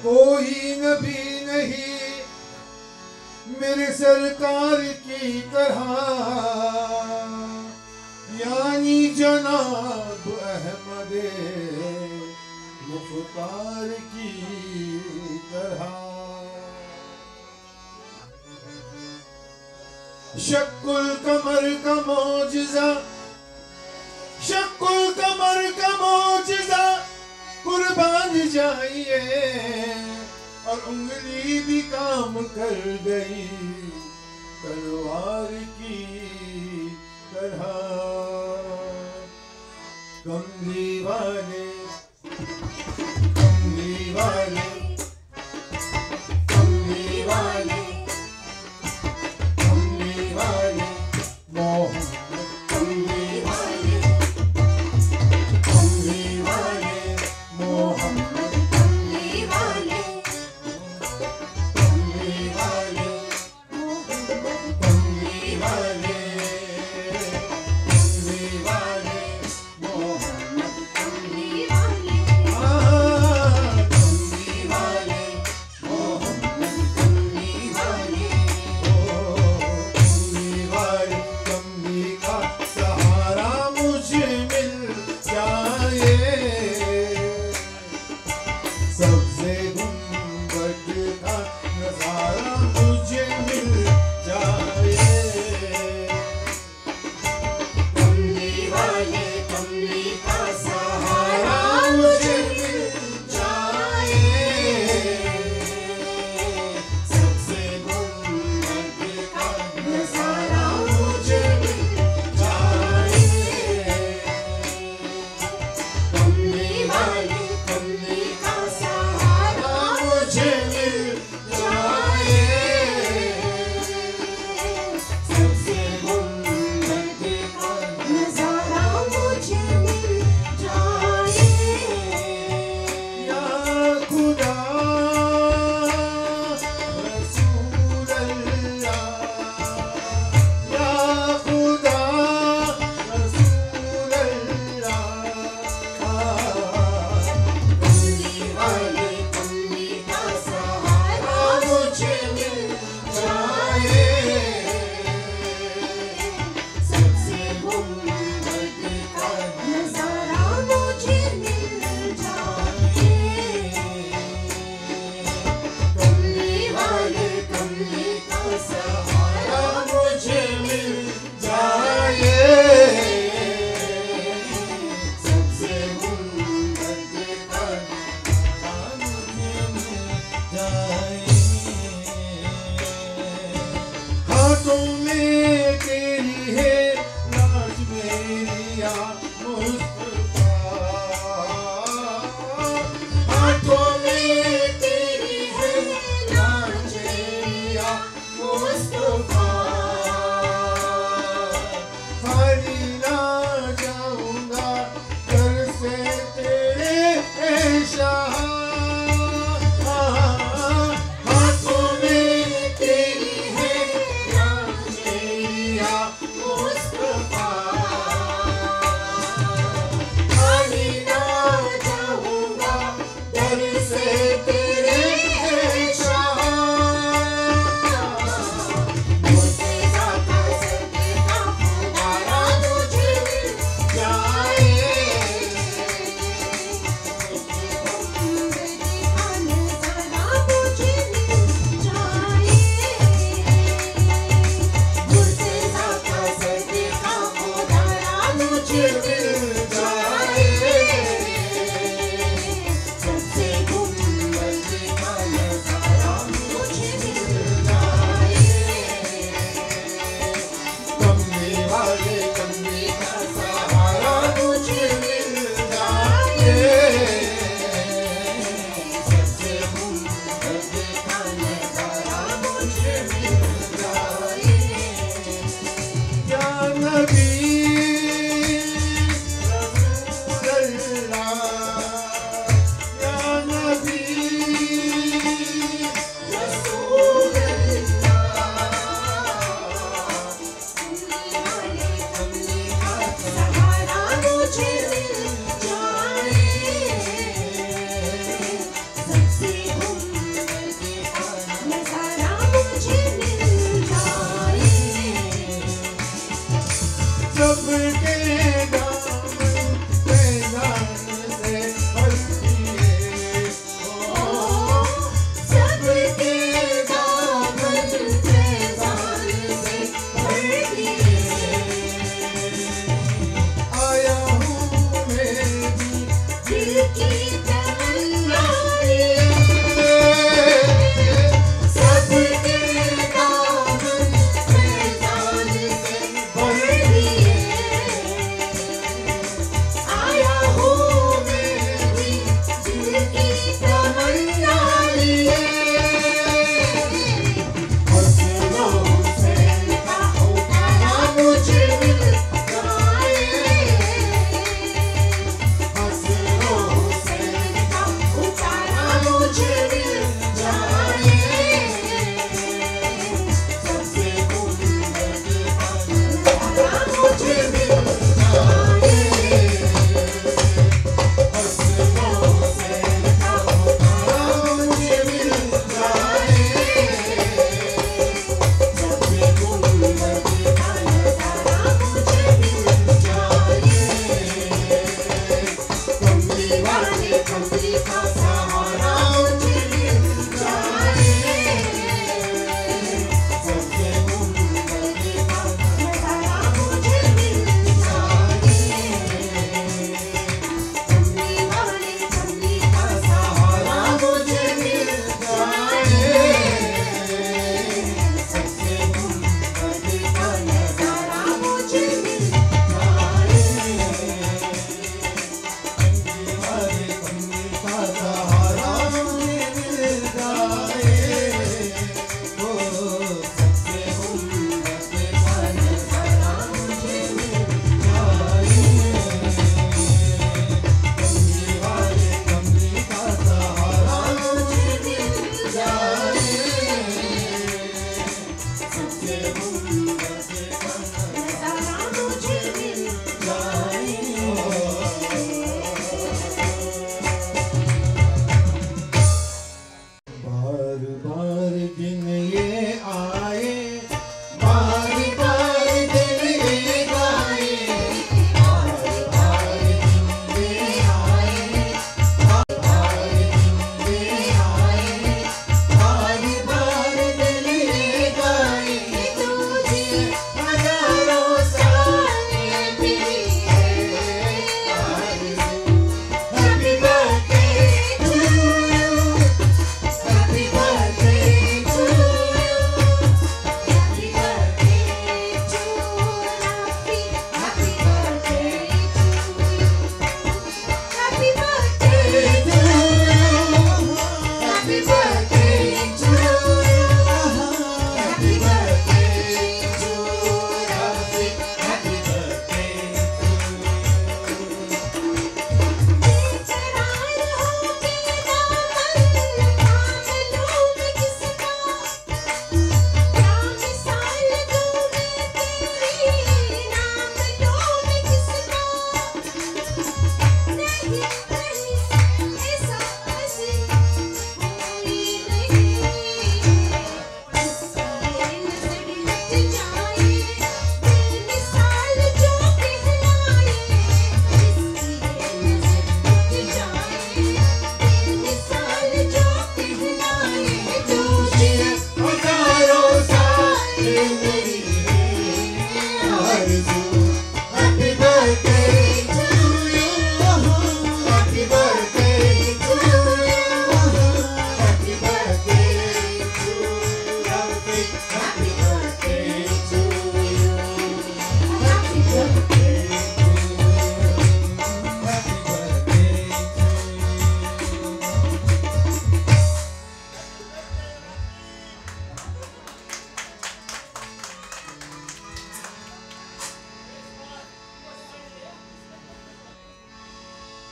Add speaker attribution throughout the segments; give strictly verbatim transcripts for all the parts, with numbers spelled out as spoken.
Speaker 1: कोई नबी नहीं मेरे सरकार की तरह, यानी जनाब अहमद मुख्तार की तरह। शक्कुल कमर का मौजिज़ा, शक्कुल कमर का मौजिज़ा कुर्बान जाइए, और उंगली भी काम कर गई तलवार की तरह। कमली वाले कमली वाले कमली वाले कमली वाले मोहम्मद कमली वाले कमली वाले मोहम्मद कमली वाले कमली वाले कमली वाले कमली वाले मोहम्मद कमली वाले कमली वाले मोहम्मद कमली वाले कमली वाले कमली का सहारा मुझे मिल जाए, सबसे गुंबद का नजारा मुझे मिल जाए। कमली वाले कमली का सहारा मुझे मिल जाए, सबसे गुंबद का नजारा मुझे मिल जाए। कमली वाले कमली का सहारा मुझे मिल जाए, सबसे गुंबद का नजारा मुझे मिल जाए। या खुदा रसूल अल्लाह, या खुदा रसूल अल्लाह। कमली वाले कमली का सहारा मुझे मिल जाए, सबसे गुंबद का नजारा मुझे मिल जाए। कमली वाले कमली का सहारा मुझे मिल जाए, सबसे गुंबद का नजारा मुझे मिल जाए। हाथों में तेरी है लाज मेरी या मुस्तफा, हाथों में तेरी है लाज मेरी या मुस्तफा। खाली ना जाऊंगा घर से तेरे ए शाह, हाथों में तेरी है लाज मेरी या मुस्तफा। खाली ना जाऊंगा घर से तेरे ए शाह, मुर्तज़ा का सदका खुदारा मुझे मिल जाए, मुर्तज़ा का सदका खुदारा मुझे मिल जाए, सबसे गुंबद का नजारा मुझे मिल जाए। कमली वाले कमली का सहारा मुझे मिल जाए, सबसे गुंबद का नजारा मुझे मिल जाए। या नबी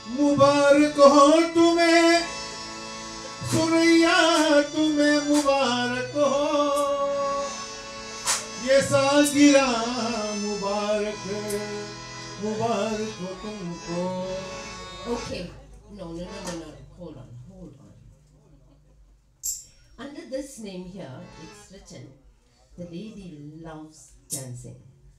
Speaker 1: मुबारक हो तुम्हें सुरैया, तुम्हें मुबारक हो ये सालगिरह, मुबारक मुबारक हो तुमको.
Speaker 2: Okay. No, no, no, no, no. Hold on, hold on. Under this name here, it's written, the lady loves dancing.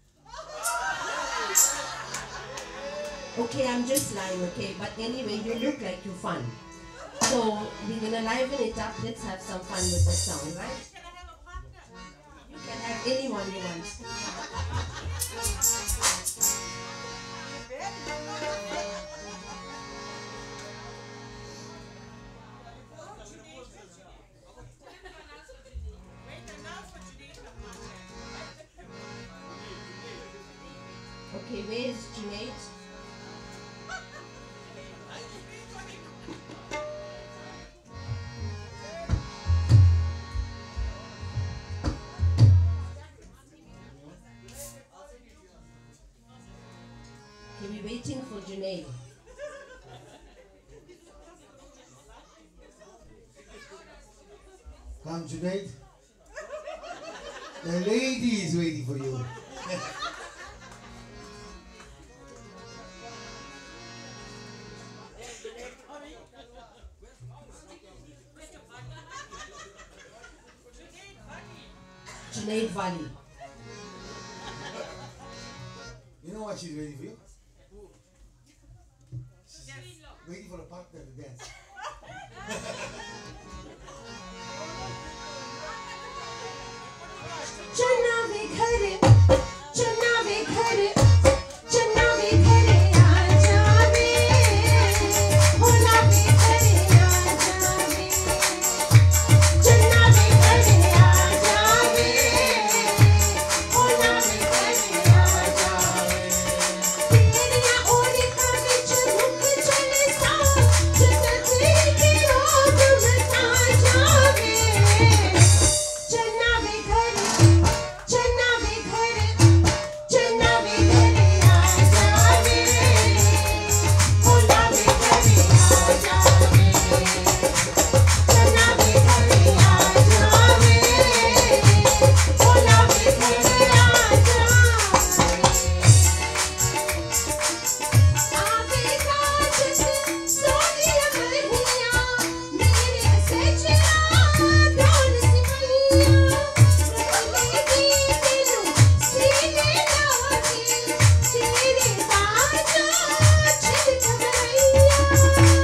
Speaker 2: Okay, I'm just lying, okay? But anyway, you look like you're fun. So, we're gonna liven it up. Let's have some fun with the song, right? You can have anyone you want. Okay, where is Junaid? Okay, we're waiting for Junaid.
Speaker 1: Come, Junaid. The lady is waiting for you.
Speaker 2: Junaid Vali.
Speaker 1: You know why she's waiting for you? She's waiting for a partner to dance.
Speaker 2: चन्ना वे घरे, चन्ना वे घरे, चन्ना वे घरे आ जावे, होला वे घरे आ जावे, चन्ना वे घरे आ जावे, होला वे घरे आ जावे, तेरिया ओरी का बिच मुख चले सा, चन्ना तेरी की रोग बता जावे, चन्ना वे घरे चन्ना वे घरे, चन्ना वे घरे आ जावे, होला वे घरे आ जावे, चन्ना वे घरे आ जावे, होला वे घरे आ जावे. आवे काजल सोनिया बहिया, मेरे सजना ढोल सिमैया, रंगीली दिल सीने लागे, तेरे बाजो छिलक गैया.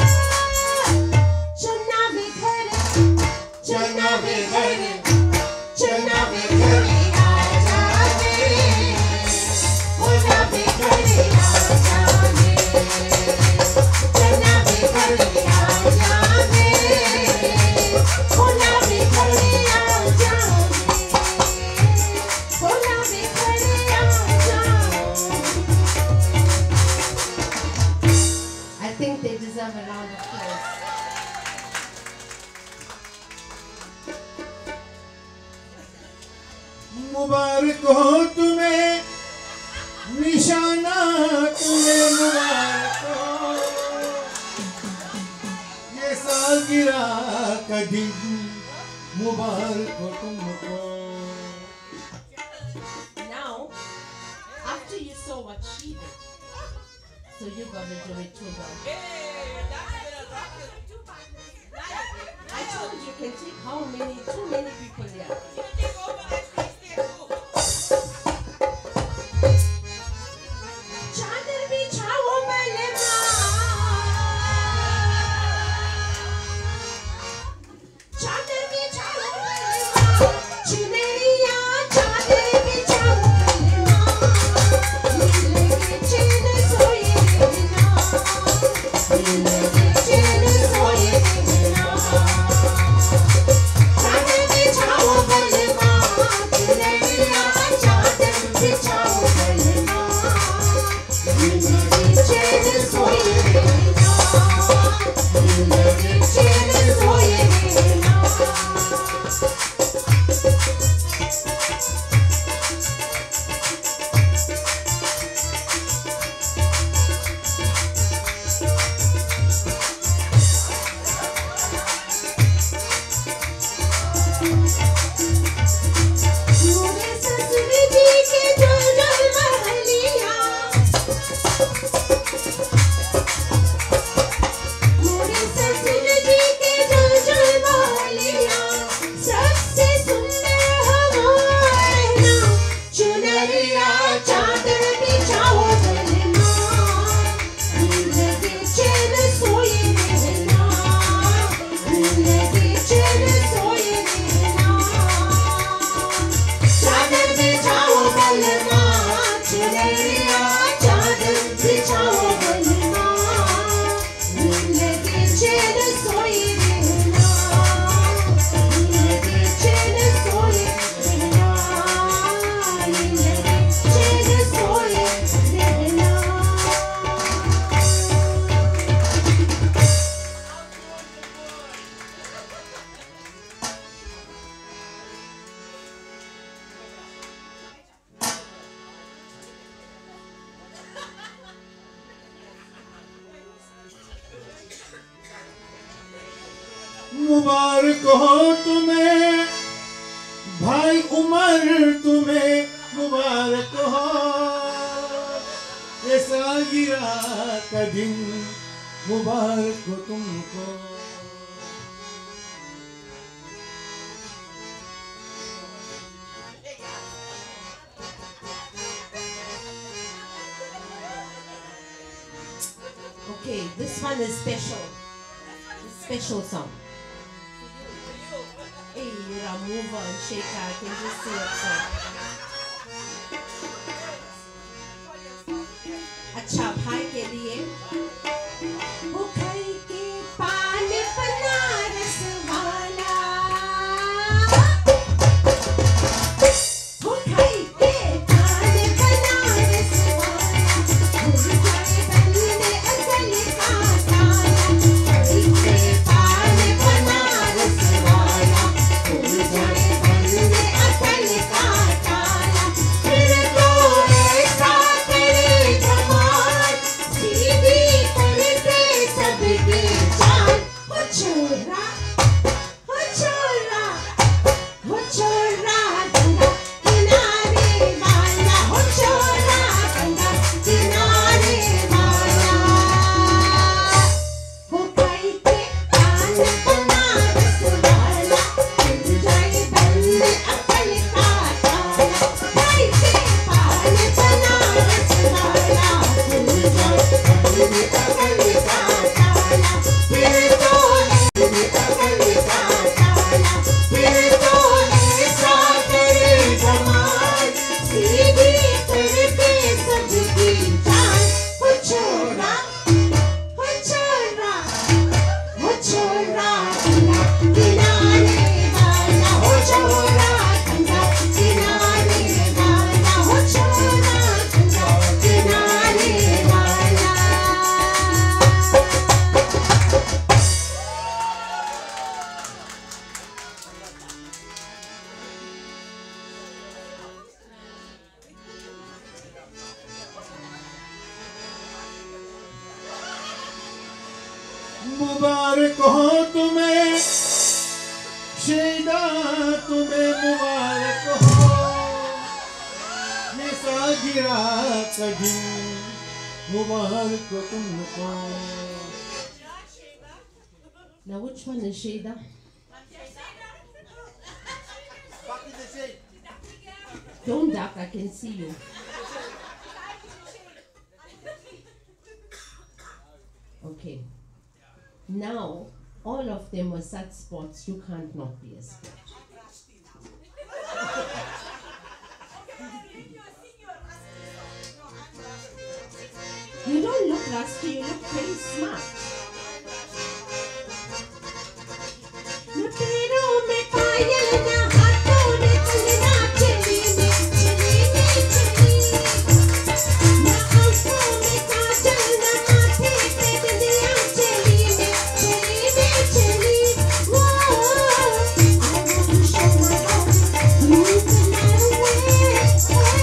Speaker 2: चन्ना वे घरे, चन्ना वे घरे, चन्ना वे घरे आ जावे, होला वे घरे आ जावे, चन्ना वे घरे आ जावे, होला वे घरे आ जावे, होला वे घरे आ जावे. I think they deserve a round of applause.
Speaker 1: मुबारक हो तुम्हें निशाना, तुम्हें मुबारक हो ये सालगिरह का दिन, मुबारक हो तुमको.
Speaker 2: Now, after you saw what she did, so you gotta do it too, girl. I told you can take how many, too many people here. चादर बिछाओ मलमा, चादर बिछाओ मलमा, चुनरिया चादर बिछाओ मलमा, मिलके चैन सोए रहना, मिलके चैन सोए रहना. चादर बिछाओ मलमा, चुनरिया चादर बिछाओ मलमा, मिलके चैन सोए रहना, मिलके चैन सोए रहना.
Speaker 1: मुबारक हो तुम्हें, भाई उमर तुम्हें मुबारक हो, ये सालगिरह का दिन मुबारक हो तुमको।
Speaker 2: Okay, this one is special. It's a special song. Hey, you're a mover and shaker. I can just see it. So. अच्छा भाई के लिए बुखाई के पान बनारस वाला, बुखाई के पान बनारस वाला, भूल जाए बंदे असल का ताला, बुखाई के पान बनारस वाला, भूल जाए बंदे असल का ताला, फिर तो ऐसा करे जमाल, सीधी करके सबके जान, हो छोरा, हो छोरा, हो छोरा गंगा किनारे वाला, हो छोरा गंगा किनारे वाला, बुखाई के पान बनारस वाला, भूल जाए बंदे अकल का ताला, बुखाई के पान बनारस वाला, भूल जाए बंदे अकल का ताला, फिर तो अकल का ताला, फिर तो ऐसा करे जमाल, सीधी करके सबकी जान, हो छोरा, हो छोरा, हो छोरा गंगा किनारे वाला, हो छोरा गंगा किनारे वाला, हो छोरा गंगा किनारे वाला।
Speaker 1: मुबारक हो तुम्हें, शेदा तुम्हें मुबारक हो, ये सालगिरह का दिन मुबारक हो तुमको।
Speaker 2: Now which one is Shada? Don't duck, I can see you. Okay. Now, all of them were such spots, you can't not be a sport. You don't look rusty, you look very smart. न पैरों में पायल, न हाथों में कंगना, चली में चली में चली, न आँखों में काजल, न माथे पे बिंदिया, चली में चली में चली। वो I want to show my love, you can never wait.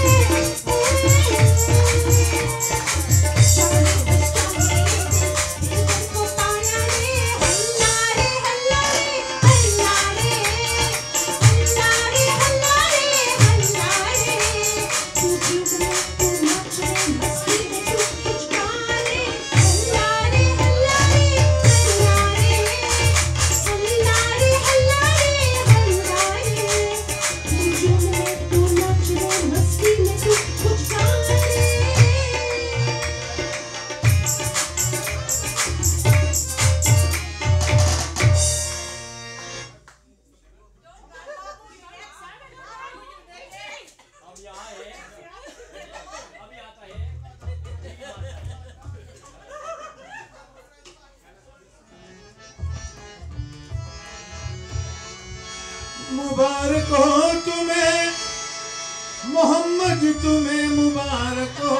Speaker 2: Shawty was Shawty, दिल को पाया रे, हल्ला रे हल्ला रे हल्ला रे, हल्ला रे हल्ला रे हल्ला रे, तू जुग में तू नाच रे, मस्ती में तू कुछ गा रे, हल्ला रे हल्ला रे हल्ला रे, हल्ला रे हल्ला रे हल्ला रे, तू जुग में तू नाच रे, मस्ती में तू कुछ गा रे।
Speaker 1: मुबारक हो तुम्हें, मोहम्मद तुम्हें मुबारक हो,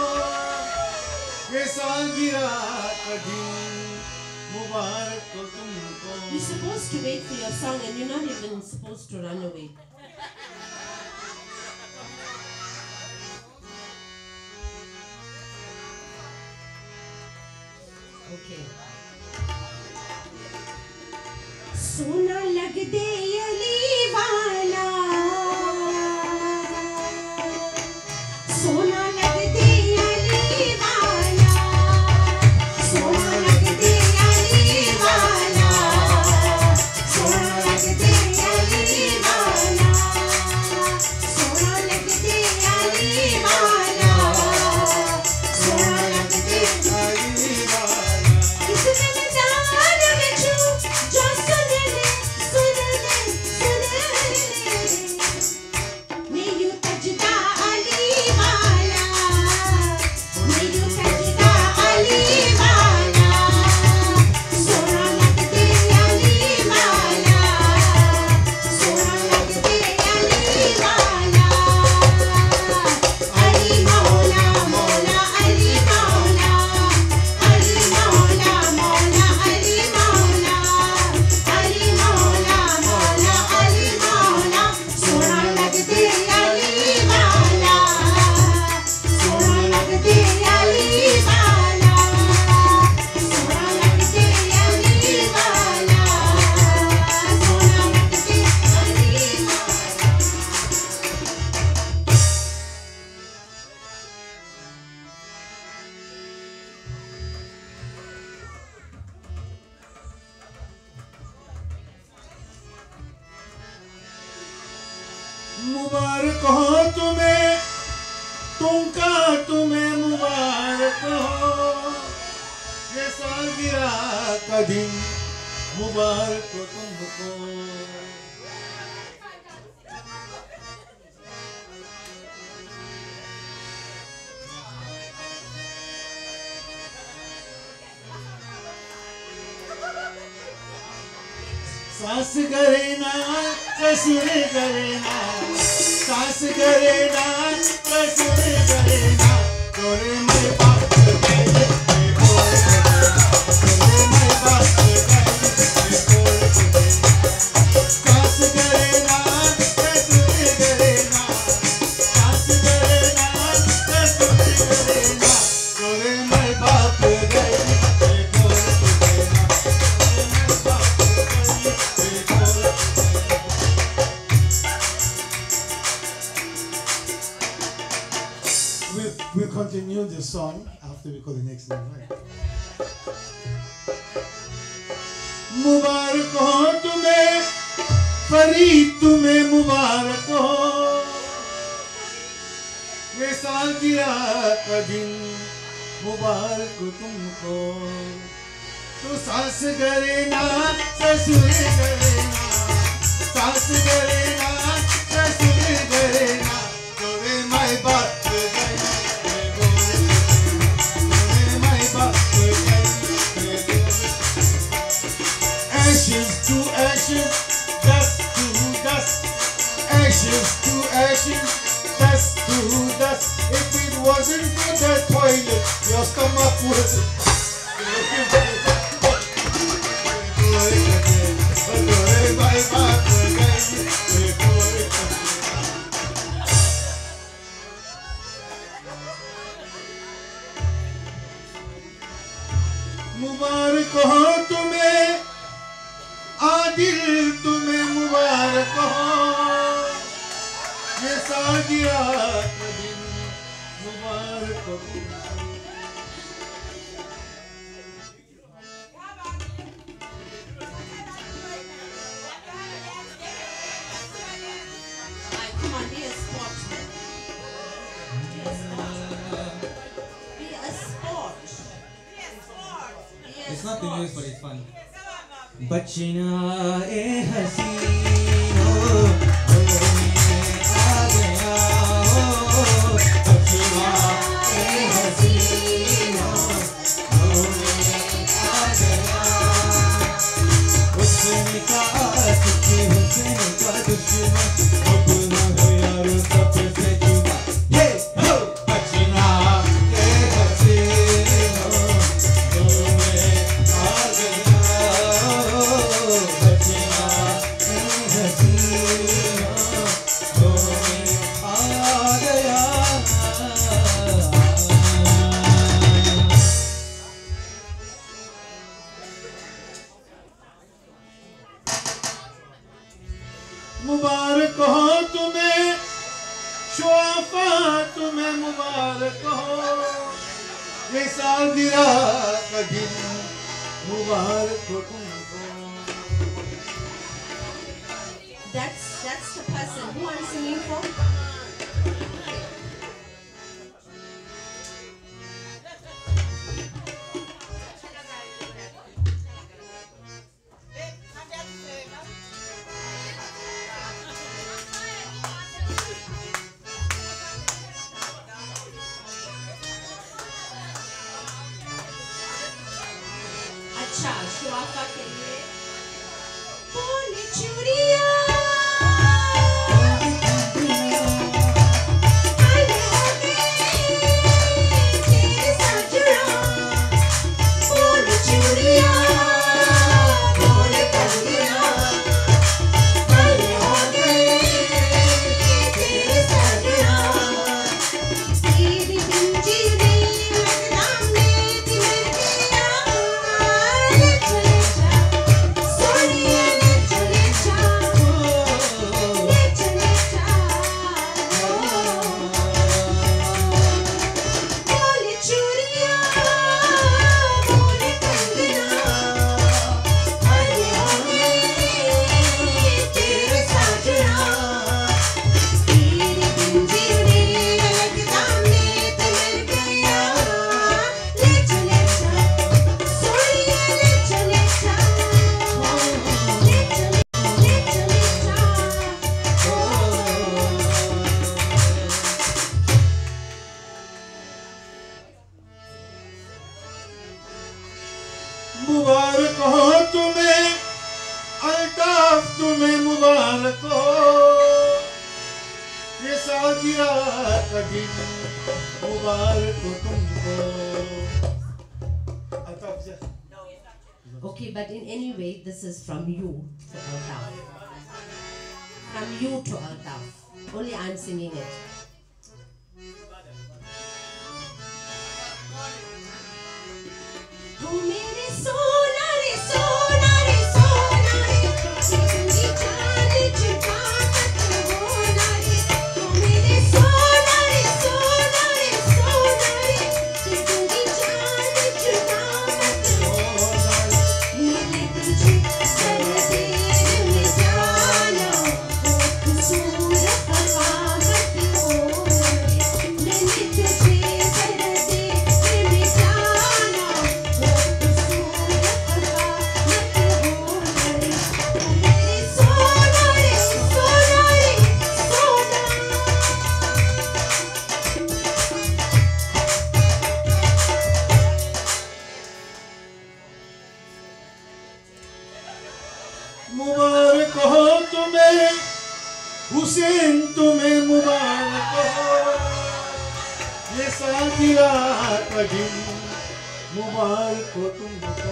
Speaker 1: ये सालगिरह का दिन मुबारक हो तुमको।
Speaker 2: You're supposed to wait for your song and you're not even supposed to run away. Okay. सोना लग दे अली वाला, सोना लग दे अली वाला, सोना लग दे अली वाला, सोना लग दे अली वाला, सोना लग दे अली वाला, सोना लग दे अली वाला। किसने मजाल में छू जो सुन ले सुन ले सुन ले, मैं यूं तजदा अली वाला, मैं यूं तजदा अली वाला, सोना लग दे अली वाला, सोना लग दे अली वाला, अली मौला मौला अली मौला, अली मौला मौला अली मौला, अली मौला मौला अली मौला, सोना लग दे अली वाला, सोना लग दे अली वाला, सोना लग दे अली वाला, सोना लग दे अली वाला।
Speaker 1: मुबारक हो तुम्हें, तुमका तुम्हें मुबारक हो, ये सालगिरह का दिन मुबारक हो तुमको। सास करे ना ससुर करे ना, सास करे ना ससुर करे ना, तोरे मैं बाप गए बोल तोरे मैं बाप गए बोल, सास करे ना ससुर करे ना, सास करे ना ससुर करे ना, तोरे मैं बाप गए बोल We'll, we'll continue the song after we call the next name, right? मुबारक हो तुम्हें फरीद, तुम्हें मुबारक हो, ये सालगिरह का दिन मुबारक हो तुमको। तो सास करे ना ससुर करे ना, सास करे ना ससुर करे ना, तोरे माय बाप ashes to ashes, dust to dust, ashes to ashes, dust to dust. If it wasn't for the toilet, your stomach would. मुबारक हो तुम्हें आदिल, तुम्हें मुबारक हो, ये सालगिरह का दिन मुबारक हो।
Speaker 2: Come on, be a sportsman. Be a sportsman. Be a sport. Be a sport.
Speaker 3: It's not the news, but it's fun. बचना ए हसीनो आ गया हो, बचना ए हसीनो आ गया, हुस्न का आशिक हुस्न का दुश्मन, अपना है यार सबसे जुदा, ये हो बचना ए हसीनो आ गया, बचना ए हसीनो
Speaker 1: मुबारक हो ये सालगिरह का दिन मुबारक हो तुमको.
Speaker 2: That's that's the person who I'm singing for. अच्छा शिवाका के लिए बोली चूड़िया
Speaker 1: मुबारक हो तुम्हें अल्ताफ तुम्हें मुबारक हो ये सालगिरह का दिन मुबारक हो तुमको. अल्ताफ से
Speaker 2: Okay, but in any way, this is from you to Altaf. From you to Altaf. Only I'm singing it. Oh, mere sona re sona re sona re chindi chaand chupa kat hona re. Oh, mere sona re sona re sona re chindi chaand chupa kat hona re. मेरे तुझे सर्दी में जाना वो खूबसूरत हवा मत हो रे. मैंने तुझे सर्दी में जाना वो खूबसूरत हवा मत हो रे. मेरे सोना रे सोना रे सोना.
Speaker 1: मुबारक हो तुम्हें हुसैन तुम्हें मुबारक हो ये सालगिरह का दिन मुबारक हो तुमको.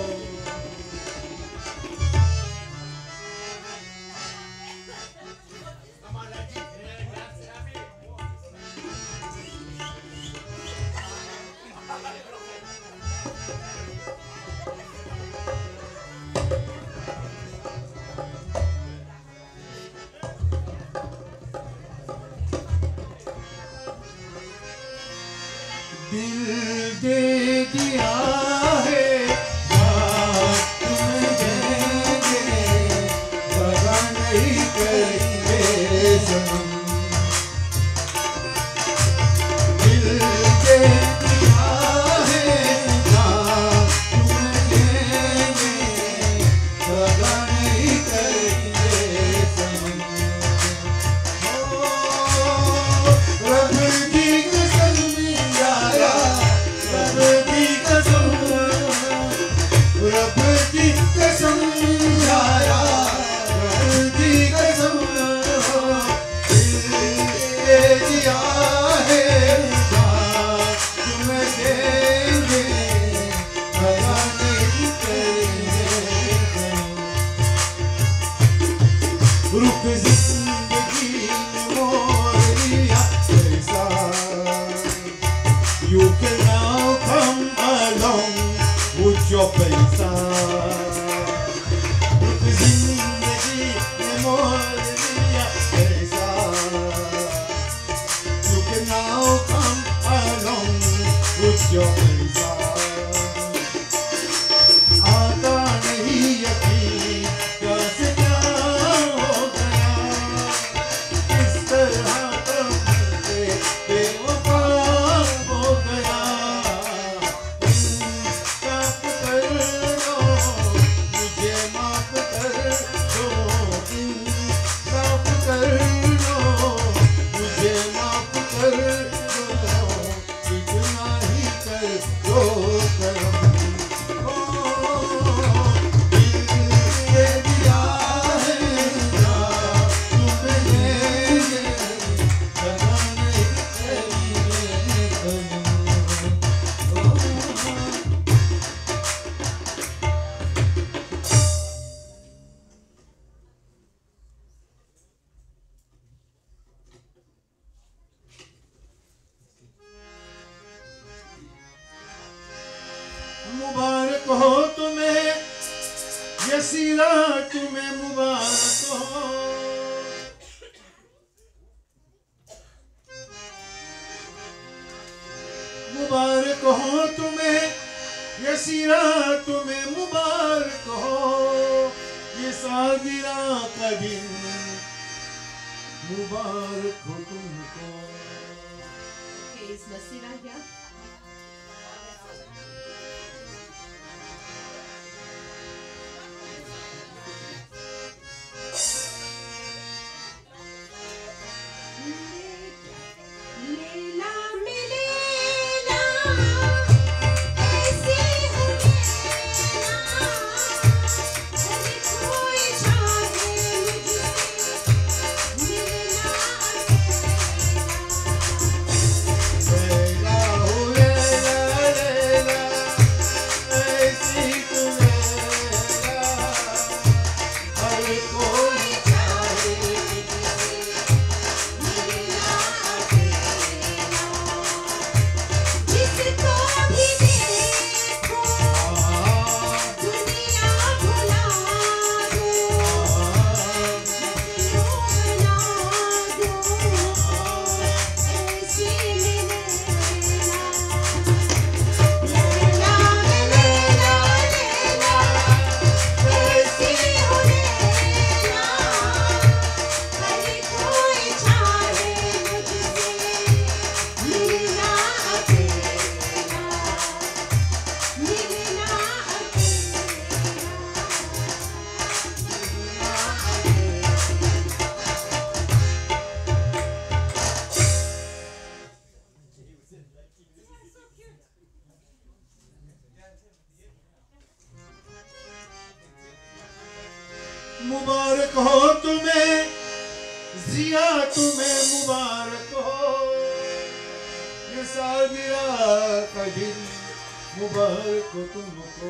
Speaker 1: दिल दे दिया है बात तुम्हें देंगे दगा नहीं करेंगे सनम. दिल दे दिया है बात तुम्हें देंगे दगा नहीं करेंगे सनम. रब की कसम यारा रब की कसम रब की कसम यारा रब की कसम दे दिया है बात तुम्हें देंगे दगा नहीं करेंगे. रुक जिंदगी में मोर लिया ऐसा you can now come along with your पैसा. रुक जिंदगी में मोर लिया ऐसा you can now come along मुबारक हो तुम्हें यसीरा तुम्हें मुबारक हो मुबारक हो तुम्हें यसीरा तुम्हें मुबारक हो ये सालगिरह का दिन मुबारक हो तुमको।
Speaker 2: Okay, is Nasira here? लीला मिलेला ऐसी हो लेना हर कोई चाहे मुझसे मिलना
Speaker 1: लैला हो लैला लैला ऐसी तू लैला हर कोई चाहे
Speaker 2: जिसको भी देखो दुनिया भुला दो बना दो ऐसी मिलेला लैला लैला लैला ऐसी हो लैला हर कोई चाहे मुझसे मिलना अकेला मिलना
Speaker 1: मुबारक हो तुम्हें जिया तुम्हें मुबारक हो ये सालगिरह का दिन मुबारक हो तुमको।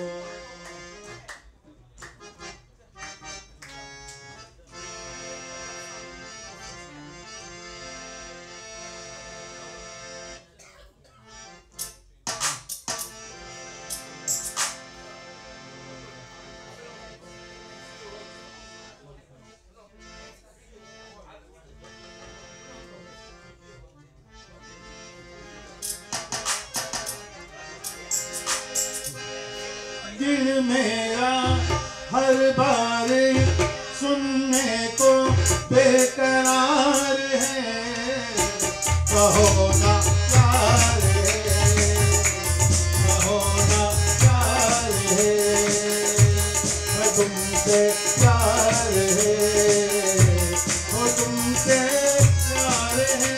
Speaker 1: दिल मेरा हर बार सुनने को बेकरार है कहो ना प्यार है कहो ना प्यार है मैं तुमसे प्यार है वो तुमसे प्यार है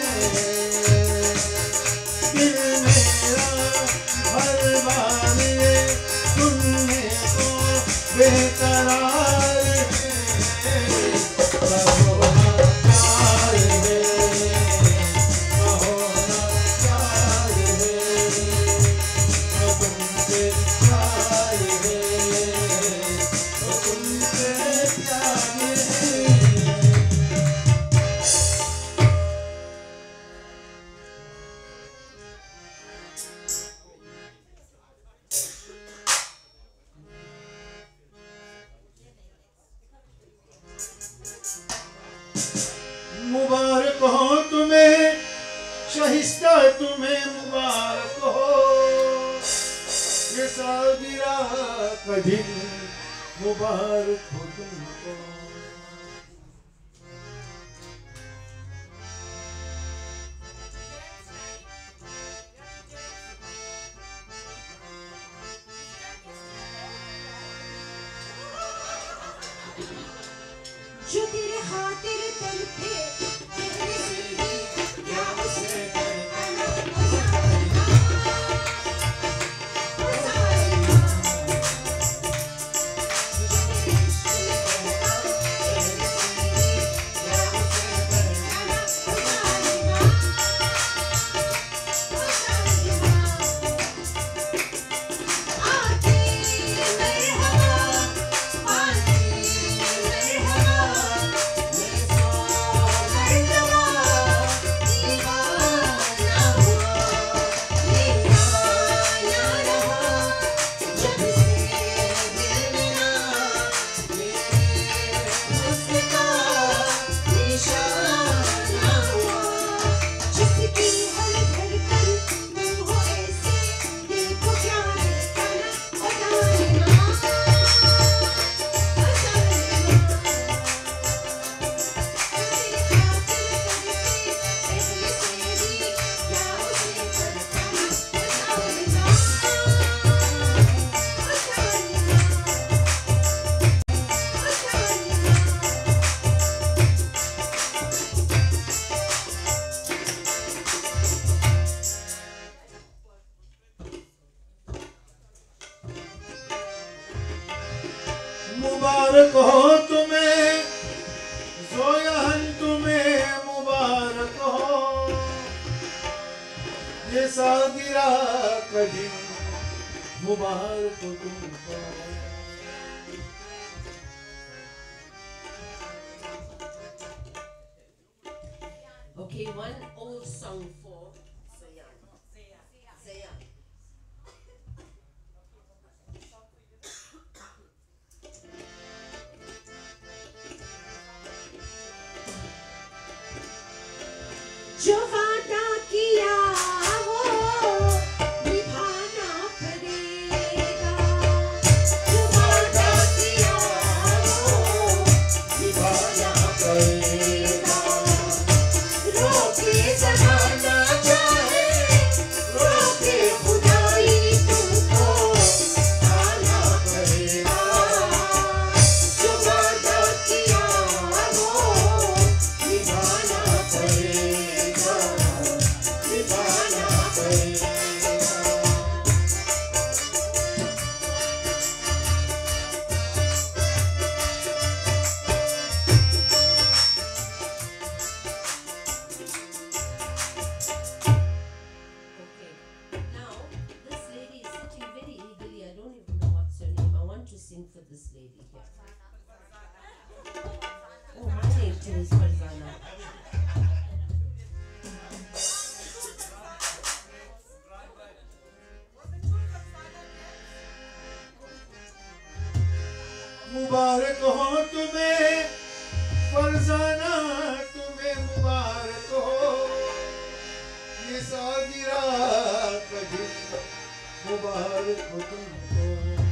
Speaker 1: दिल मेरा हर बार सुनने को बेकरार है कहो ना प्यार है कहो ना प्यार है वो तुमसे प्यार है वो तुमसे प्यार है। मुबारक हो तुम्हें शहिस्ता तुम्हें मुबारक हो ये सालगिरह का दिन मुबारक हो तुमको।
Speaker 2: जो तेरे खातिर तड़पे तेरे से या उसे
Speaker 1: मुबारक हो तुम्हें ज़ोयहन तुम्हें मुबारक हो ये सालगिरह का दिन मुबारक हो तुमको।
Speaker 2: Okay, one old song for Zayan. Zayan. जो वादा किया वो निभाना पड़ेगा, जो वादा किया वो निभाना पड़ेगा। रोके ज़माना चाहे रोके खुदाई तुमको आना पड़ेगा, जो वादा किया वो निभाना पड़ेगा, निभाना पड़ेगा। Okay, now this lady is sitting very eagerly. I don't even know what's her name. I want to sing for this lady here. Oh, my name too is Farzana.
Speaker 1: मुबारक हो तुम्हें फरजाना तुम्हें मुबारक हो ये सालगिरह का दिन मुबारक हो तुमको।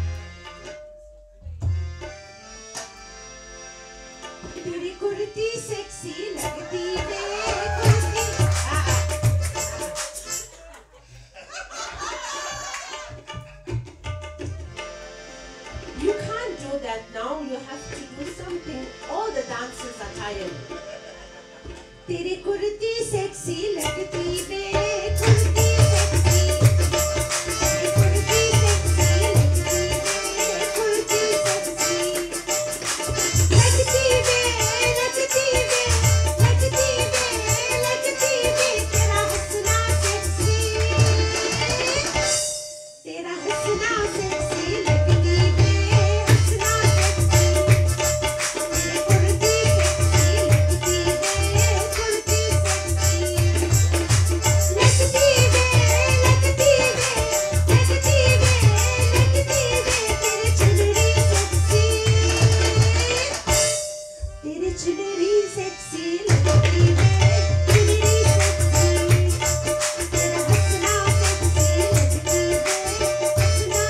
Speaker 2: तेरी कुर्ती सेक्सी लगती है कुर्ती। आ, आ। You can't do that now. You have to do something. All the dancers are tired. तेरी कुर्ती सेक्सी लगती है कुर्ती सेक्सी। तेरी कुर्ती सेक्सी लगती है कुर्ती सेक्सी। लगती वे लगती वे लगती वे लगती वे तेरा हंसना सेक्सी, तेरा हंसना सेक्सी लगती वे हंसना सेक्सी। तेरी कुर्ती सेक्सी लगती वे कुर्ती सेक्सी। लगती वे लगती वे लगती वे लगती वे तेरी चुनरी सेक्सी, तेरी चुनरी सेक्सी लगती है चुनरी सेक्सी। तेरा हंसना सेक्सी लगती है हंसना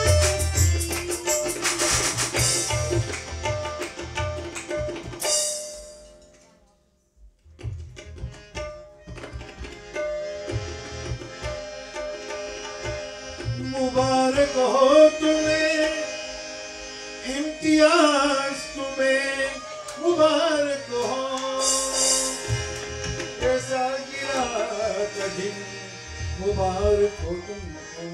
Speaker 1: मुबारक हो तुम्हें इम्तियाज तुम्हें मुबारक हो ये सालगिरह का दिन मुबारक हो तुमको।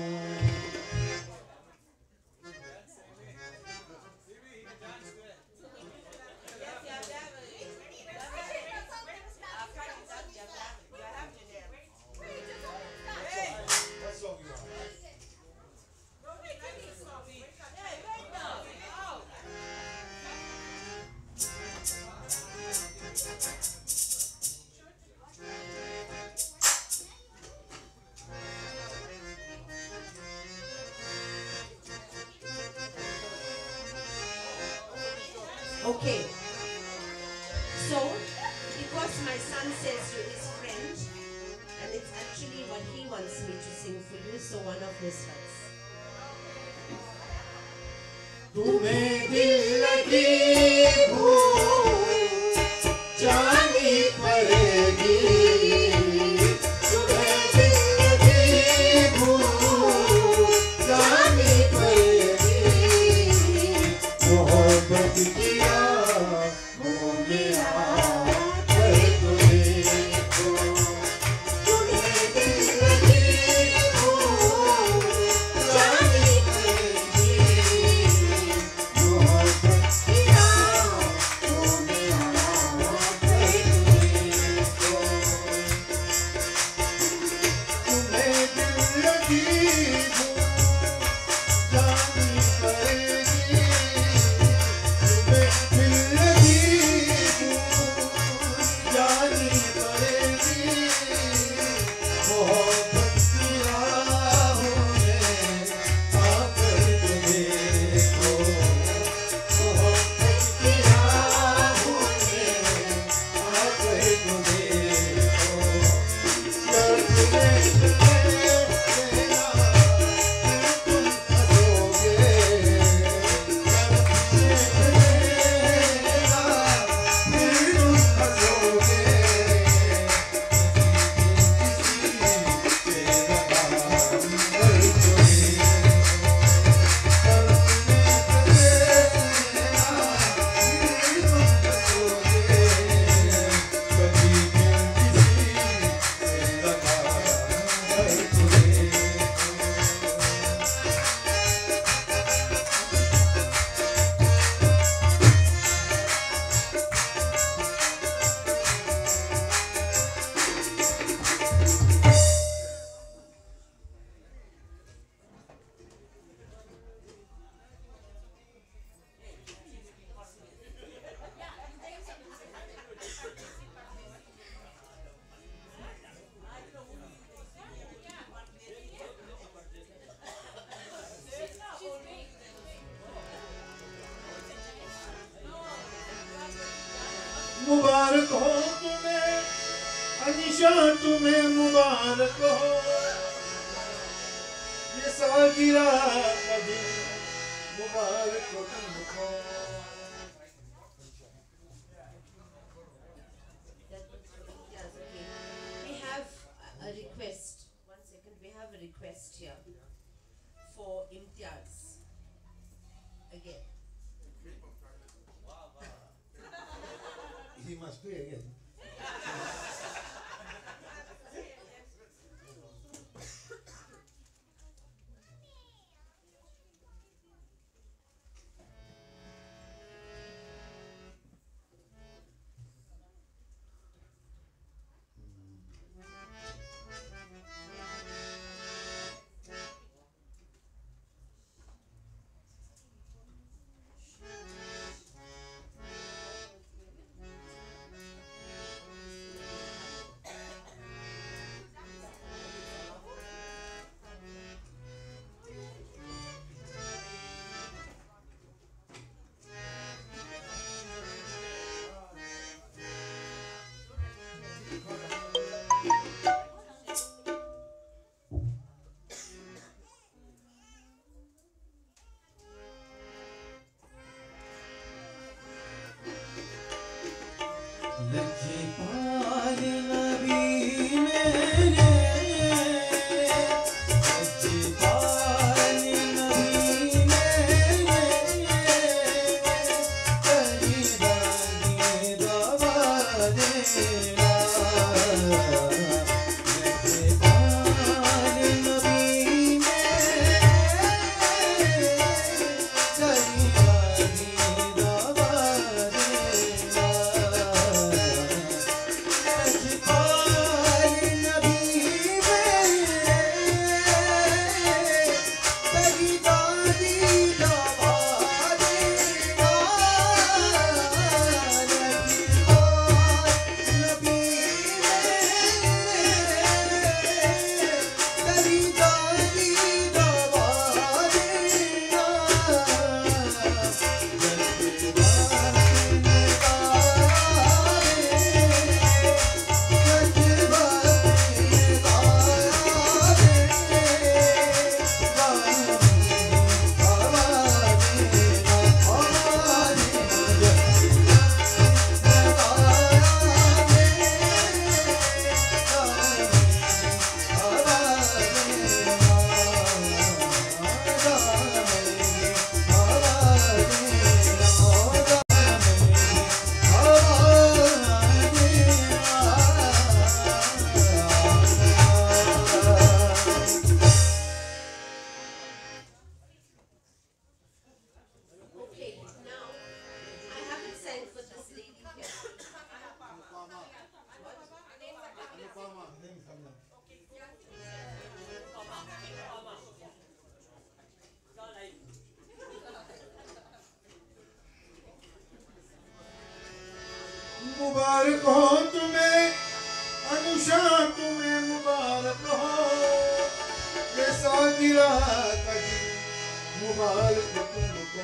Speaker 2: Okay. So, because my son says you're his friend, and it's actually what he wants me to sing for you, so one of his songs.
Speaker 1: तुम्हें दिल लगी भूल जानी पड़ेगी, तुम्हें दिल लगी भूल जानी पड़ेगी, मोहब्बत किया हो गया है तुझको। तुम्हें दिल लगी भूल जानी पड़ेगी, मोहब्बत मुबारक हो तुम्हें अनिशा तुम्हें मुबारक हो ये सालगिरह का दिन मुबारक हो तुमको
Speaker 2: We have a request. One second. We have a request here for Imtiaz. Again.
Speaker 1: he must pay again
Speaker 3: लजपाल नबी मेरे लजपाल नबी मेरे तेरी रानी दवा देना लजपाल नबी मेरे तेरी रानी दवा देना
Speaker 2: Okay, now I haven't sang for this lady here.
Speaker 1: मुबारक हो तुम्हें अनुषा तुम्हें मुबारक हो ये सालगिरह का दिन मुबारक हो तुमको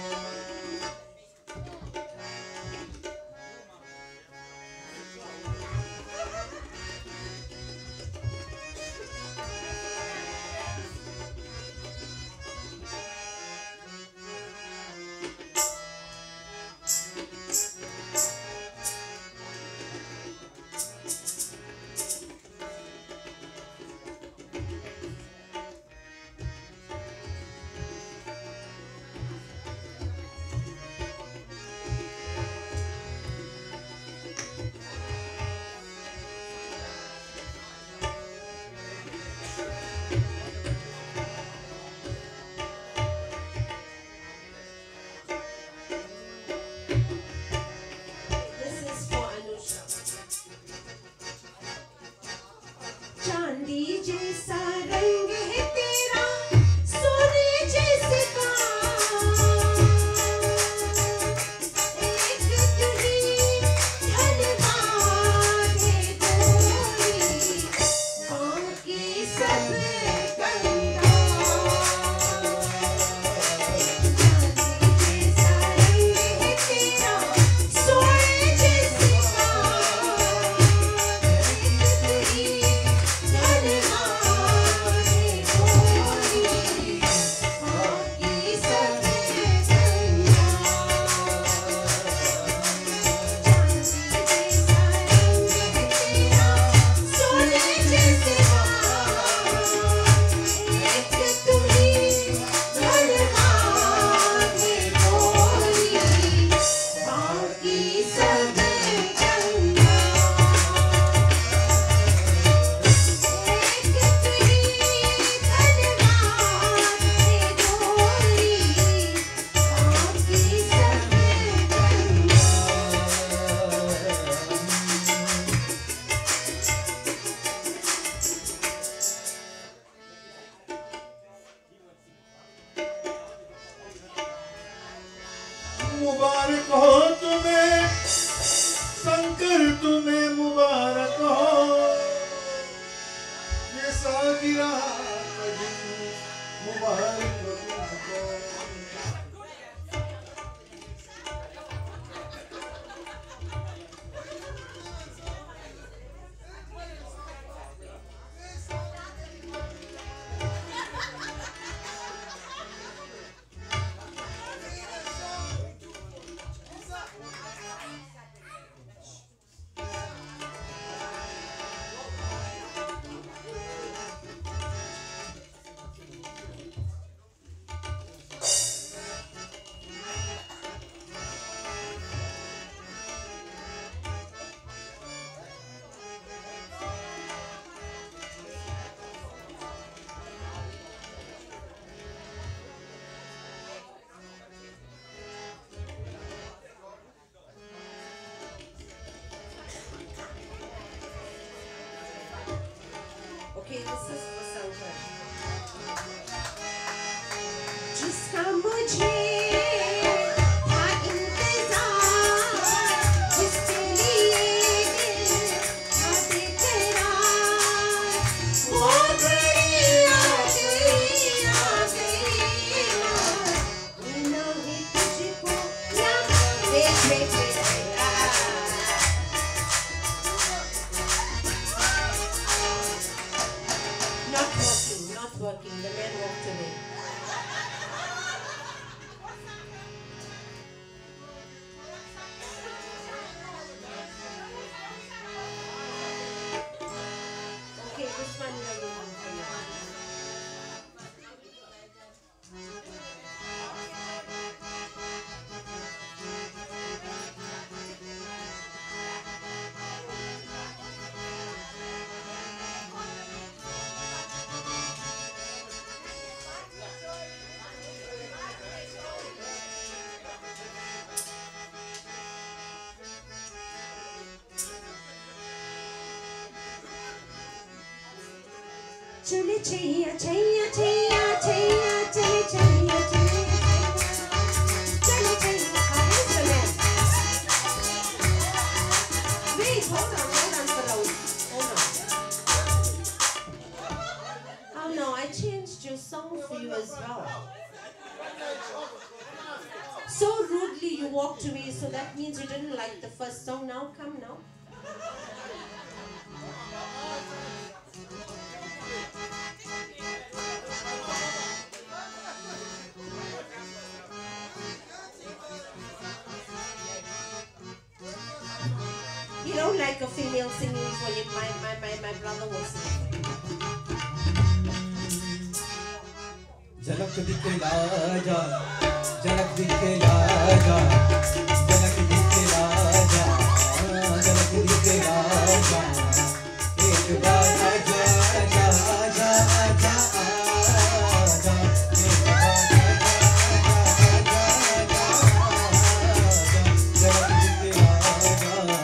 Speaker 1: मुबारक हो तुम्हें शंकर, तुम्हें मुबारक हो ये सागिरा का दिन, मुबारक हो तुमको।
Speaker 2: Okay, this is for Shankar. जिसका मुझे था इंतजार, जिसके लिए दिल था बेकरार, वो घड़ी आ गई, आ गई यार। ये ना है तुझको ना देखे तेरा। Not working, not working. The man walked away. Okay, this one we are doing for you. चले छैया छैया छैया छैया चले छैया छैया चले छैया अरे चले wait hold on hold on for Raul hold on oh no I changed your song for you as well so rudely you walked away so that means you didn't like the first song now come now You don't like a female singing for you. My my my my brother was singing.
Speaker 3: झलक दिखला जा, झलक दिखला जा, झलक दिखला जा, झलक दिखला जा, एक बार आजा आजा आजा आजा आजा, एक बार आजा आजा आजा आजा, झलक दिखला जा।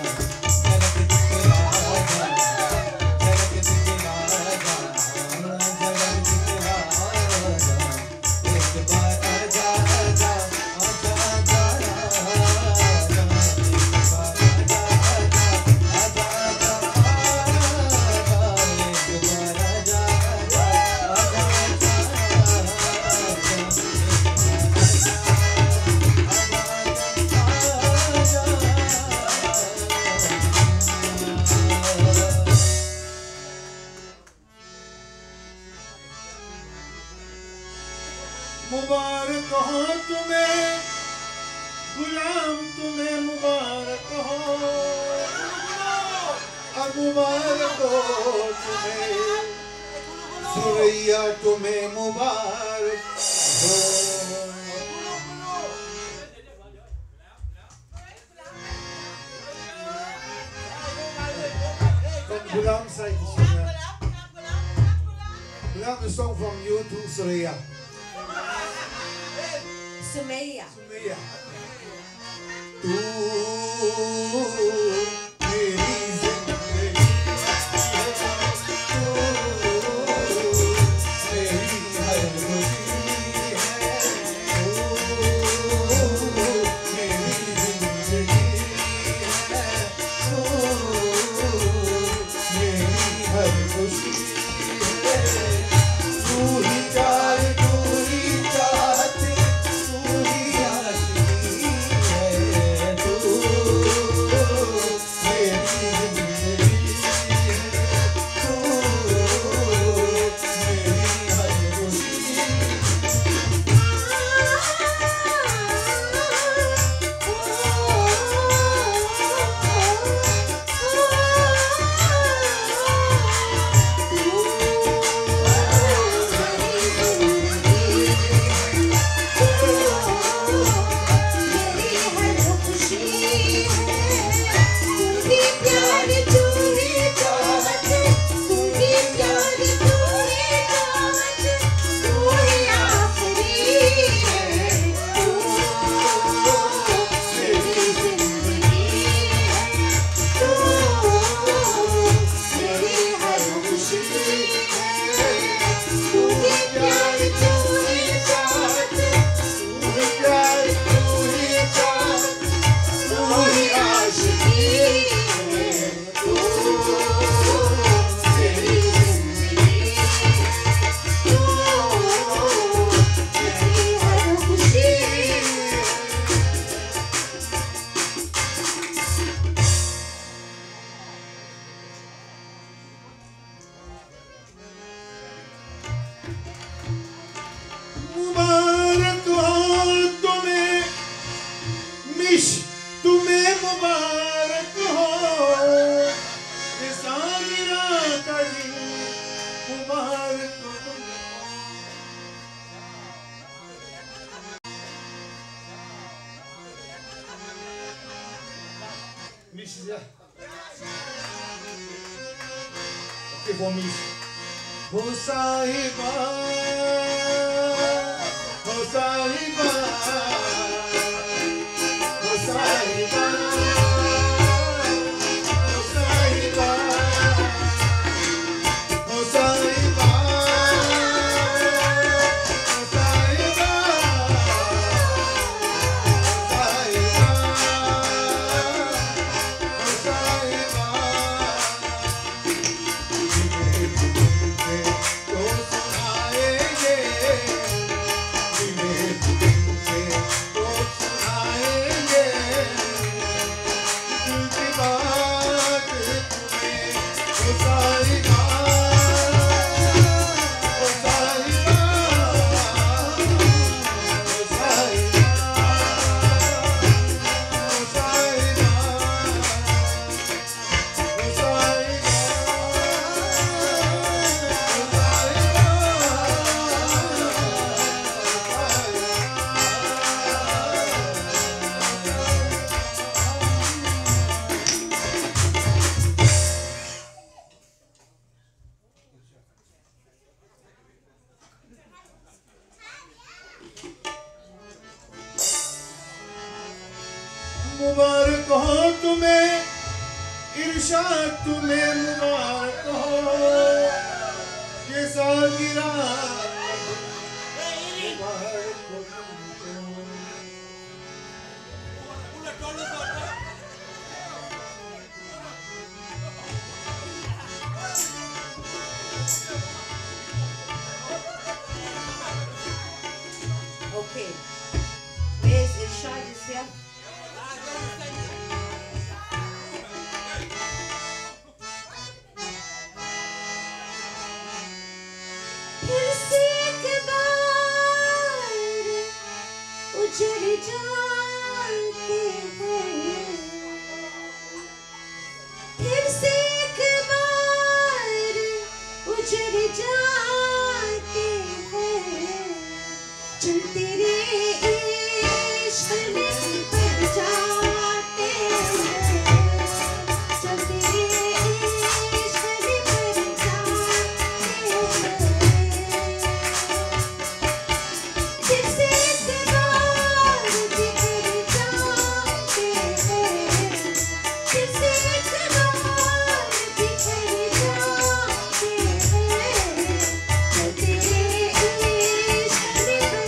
Speaker 1: मुबारक हो तुम्हें गुलाम, तुम्हें मुबारक हो और मुबारक हो तुम्हें सुरैया, तुम्हें मुबारक हो। From Gulam side to Surya. Gulam, the song from you to Surya.
Speaker 2: Sumaya.
Speaker 1: Sumaya. तू मेरी जिंदगी है, तू मेरी हर खुशी है, तू मेरी Misha, yeah. Okay, for Misha. Oh Sahiba, oh Sahiba, oh Sahiba, oh Sahiba, oh Sahiba, oh Sahiba, मुबारक हो तुम्हें, इरशाद तुम्हें मुबारक हो, ये सालगिरह मुबारक हो तुमको।
Speaker 2: Okay. Where's Irshad is here? फिर से एक बार उजड़ जाते हैं, फिर से एक बार उजड़ जाते हैं, चल तेरे इश्क में बह जाते हैं, चल तेरे इश्क में बह जाते हैं, फिर से एक बार बिखर जाते हैं, फिर से एक बार बिखर जाते हैं, चल तेरे इश्क में बह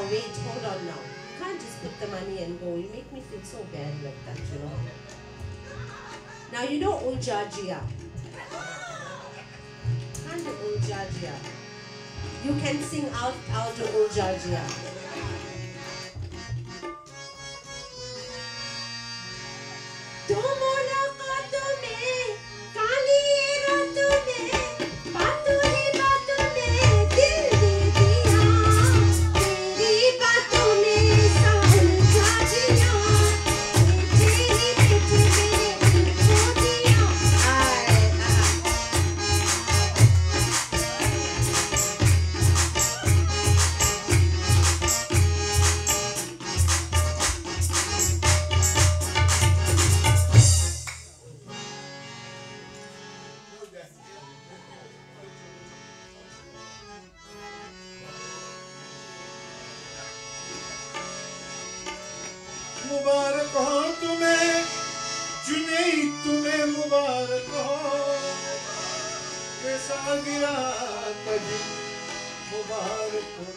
Speaker 2: wait, hold on now. You can't just put the money and go. You make me feel so bad like that, you know. Now you know Old Georgia. Can't do Old Georgia. You can sing out out to Old Georgia.
Speaker 1: मुबारक हो तुम्हें जुनैद, तुम्हें मुबारक हो ये सालगिरह कभी मुबारक हो।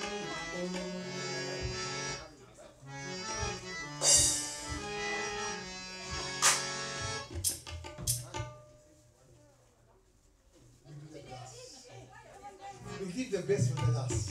Speaker 1: We'll keep the best for the last.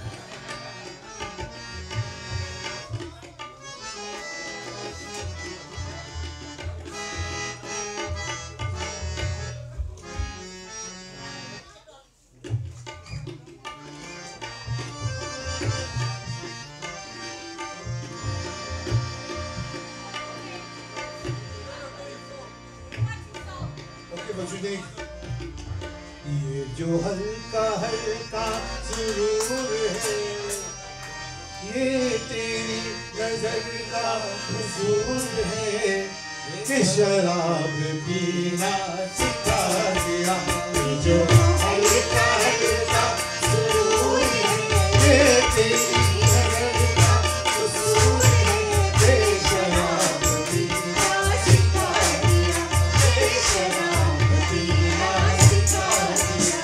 Speaker 1: ये जो हल्का हल्का सुरूर है ये तेरी नजर का हुजूर है कि शराब पीना सिखा दिया। ये जो हल्का हल्का सुरूर है ये तेरी नजर का हुजूर है कि शराब पीना सिखा दिया, कि शराब पीना सिखा दिया।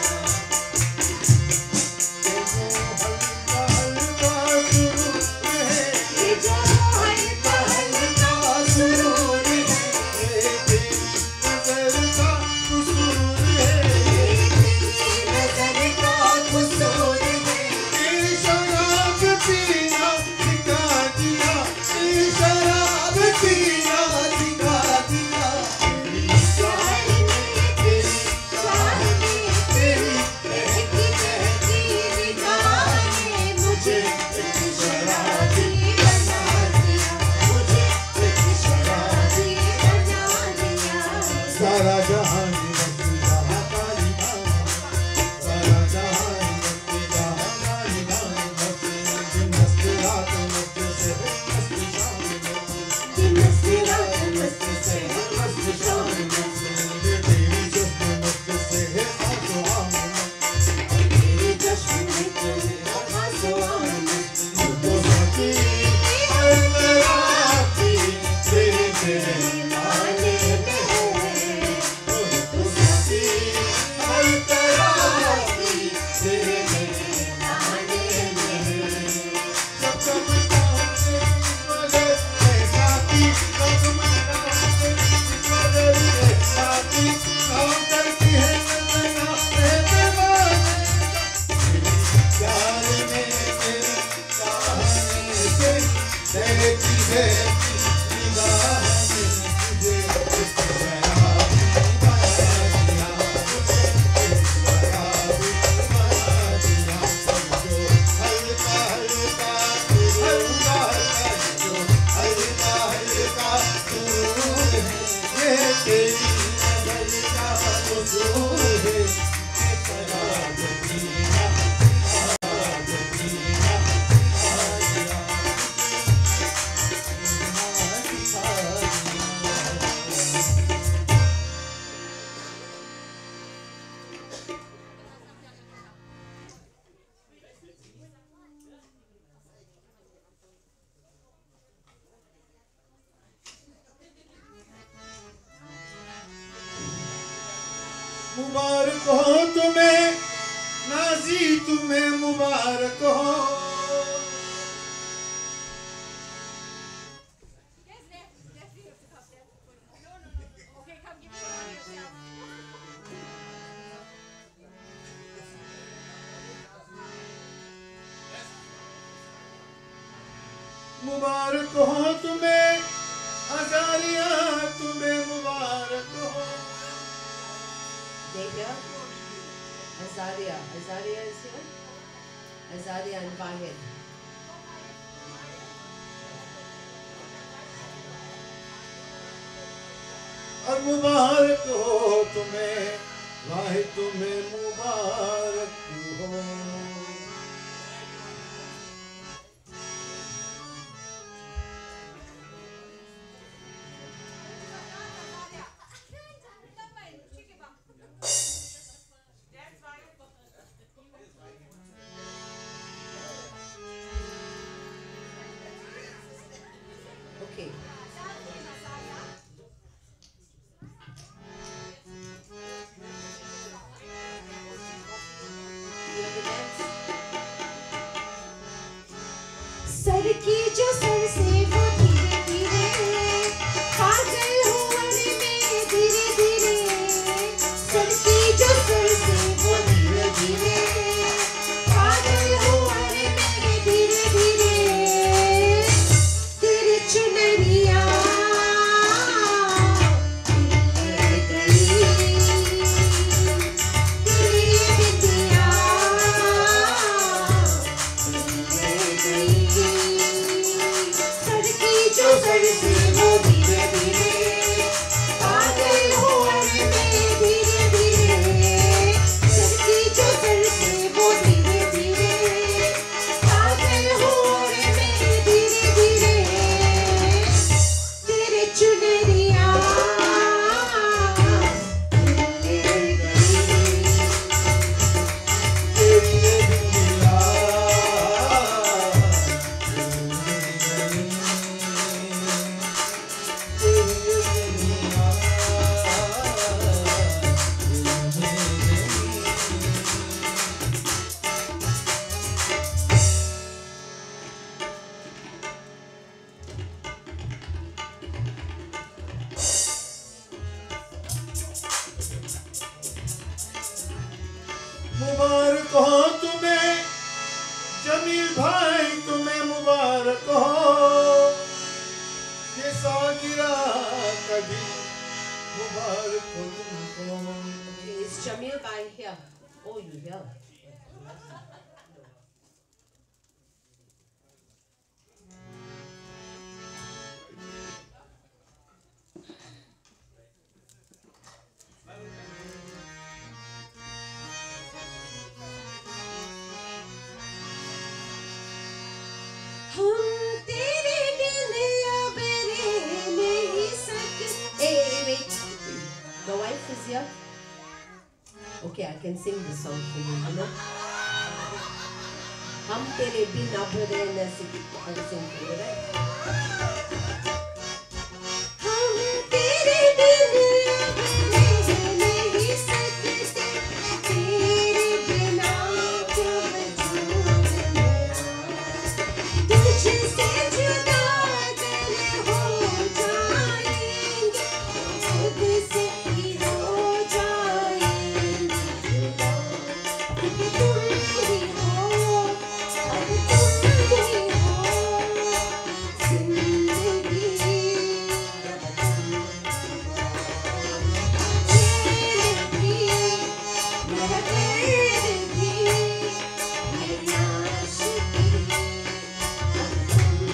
Speaker 1: ये जो हल्का हल्का सुरूर है ये तेरी नजर का हुजूर है, ये तेरी नजर का हुजूर है कि शराब पीना सिखा दिया, कि शराब पीना सिखा दिया। तेरी चाह में तेरी चाह में तेरी बहकी बहकी निगाह ने मुझे एक शराबी बना दिया, मुझे एक शराबी बना दिया। सारा जहान मस्त जहां काली गाँव, सारा जहान मस्त जहां काली गाँव, मस्त मस्त रात मस्त से मस्त शाम मस्त, मस्त रात मस्त से मस्त शाम मस्त, तेरी जश्न मस्त से है खासो आम मस्त, तेरी जश्न में तेरे खासो आम मस्त। तो साथी हर राती तेरे तेरे माने में तो साथी हर राती तेरे तेरे माने में जब कब ताने मगर है साथी, कब मनाते मगर है साथी, हम करती है नैना है बेमाने प्यार में तेरे चाहने से तेरे की है निगाह में तुझे एक शराबी बना दिया, मुझे एक शराबी बना दिया। जो हल्का हल्का हल्का हल्का जो हल्का हल्का सुरूर है ये तेरी नजर का हुजूर है कि शराब पीना शराब पीना सिखा दिया, सिखा दिया। मुबारक हो तुम्हें नाजी, तुम्हें मुबारक हो मुबारक हो तुम्हें अजारिया, तुम्हें मुबारक हो।
Speaker 2: They hear? Azaria. Azaria is here? Azaria and Wahid.
Speaker 1: और मुबारक हो तुम्हें, वाहिद तुम्हें मुबारक हो।
Speaker 2: Okay.
Speaker 4: सर की जो सर से वो धीरे धीरे पागल होने में धीरे धीरे, सर की जो सर से वो धीरे धीरे पागल होने में धीरे धीरे, तेरी चुनरिया ले गई, तेरी बिंदिया ले गई। सर की जो सर से वो धीरे धीरे पागल होने में धीरे धीरे, सर की जो सर से वो धीरे धीरे पागल होने में धीरे धीरे, तेरे चुनरिया ले गई,
Speaker 1: तेरी बिंदिया मुबारक हो तुम्हें जमील भाई, तुम्हें मुबारक हो। ये सागिरा कभी मुबारक हो तुमको।
Speaker 2: Okay, is Jamil Bhai here? Oh, you here?
Speaker 4: हम तेरे बिन अब रह नहीं सकते।
Speaker 2: The wife is here? Okay, I can sing the song for you, you know? हम तेरे बिन अब रह न सकते, I can sing for you, right?
Speaker 4: हम तेरे बिन अब रह नहीं सकते, तेरे बिना जो वजूद मेरा, तुझसे जुदा अगर हो जाएंगे, खुद से ही हो जाएंगे जुदा। अब तुम ही हो, अब तुम ही हो, जिंदगी अब तुम चैन भी, मेरा दर्द भी, मेरी आशिकी अब तुम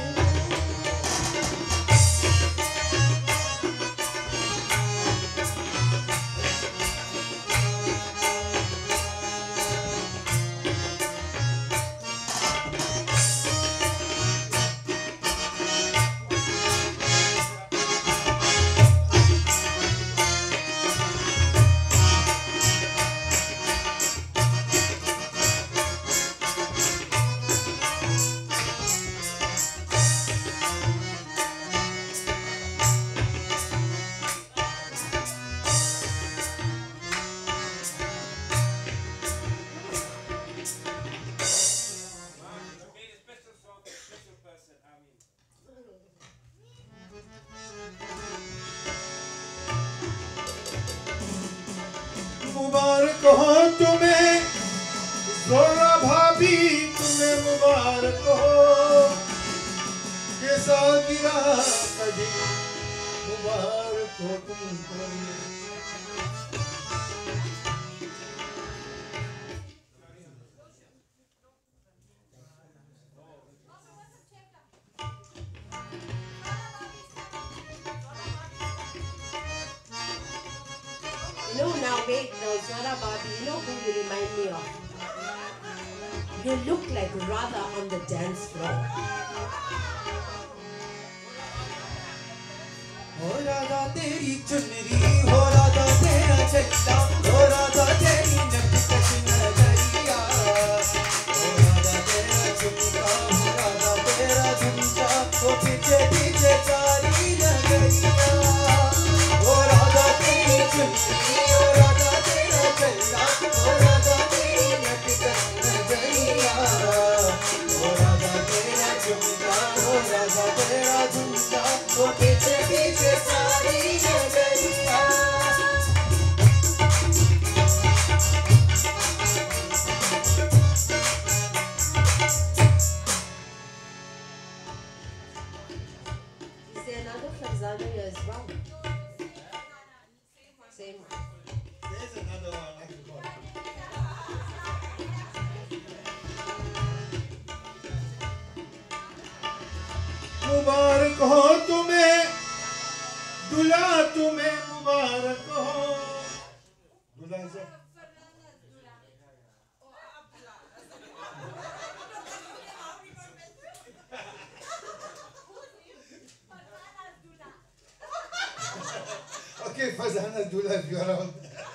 Speaker 1: मुबारक हो तुम्हें जोरा भाभी, तुम्हें मुबारक हो। सालगिरह कभी मुबारक हो तुमको।
Speaker 2: You know, now wait, now Zara Barbie, you know who you remind me of? You look like Radha on the dance floor.
Speaker 3: हो राधा तेरी चुनरी, हो राधा तेरा चट्टा, हो राधा तेरी नक्श नजरिया, हो राधा तेरा झुमका, हो राधा तेरा झुमका, वो पीछे पीछे सारी नगरिया। हो राधा तेरी चुनरी, हो राधा तेरा चट्टा, हो राधा तेरी नक्श नजरिया, हो राधा तेरा झुमका, हो राधा तेरा झुमका, वो पीछे पीछे सारी नगरिया।
Speaker 2: Is there another Farzana here as well? Same one.
Speaker 1: There's another one I forgot. मुबारक हो तुम्हें दुल्हा, तुम्हें मुबारक हो। दुल्हा से okay, Farzana's Dulha if you're around.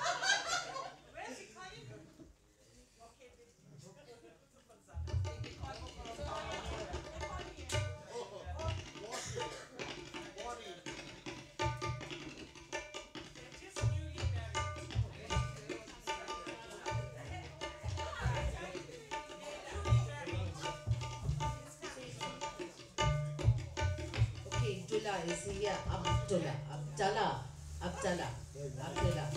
Speaker 2: Okay, Dulha is here. Abdullah, Abdallah, Abdallah, Abdullah.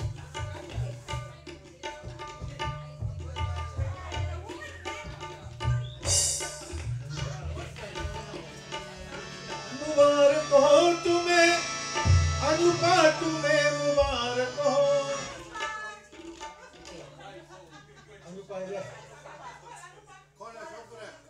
Speaker 1: मुबारक हो तुम्हें अनुपा, तुम्हें मुबारक हो। अनुपा इधर। कौन है शौकर है?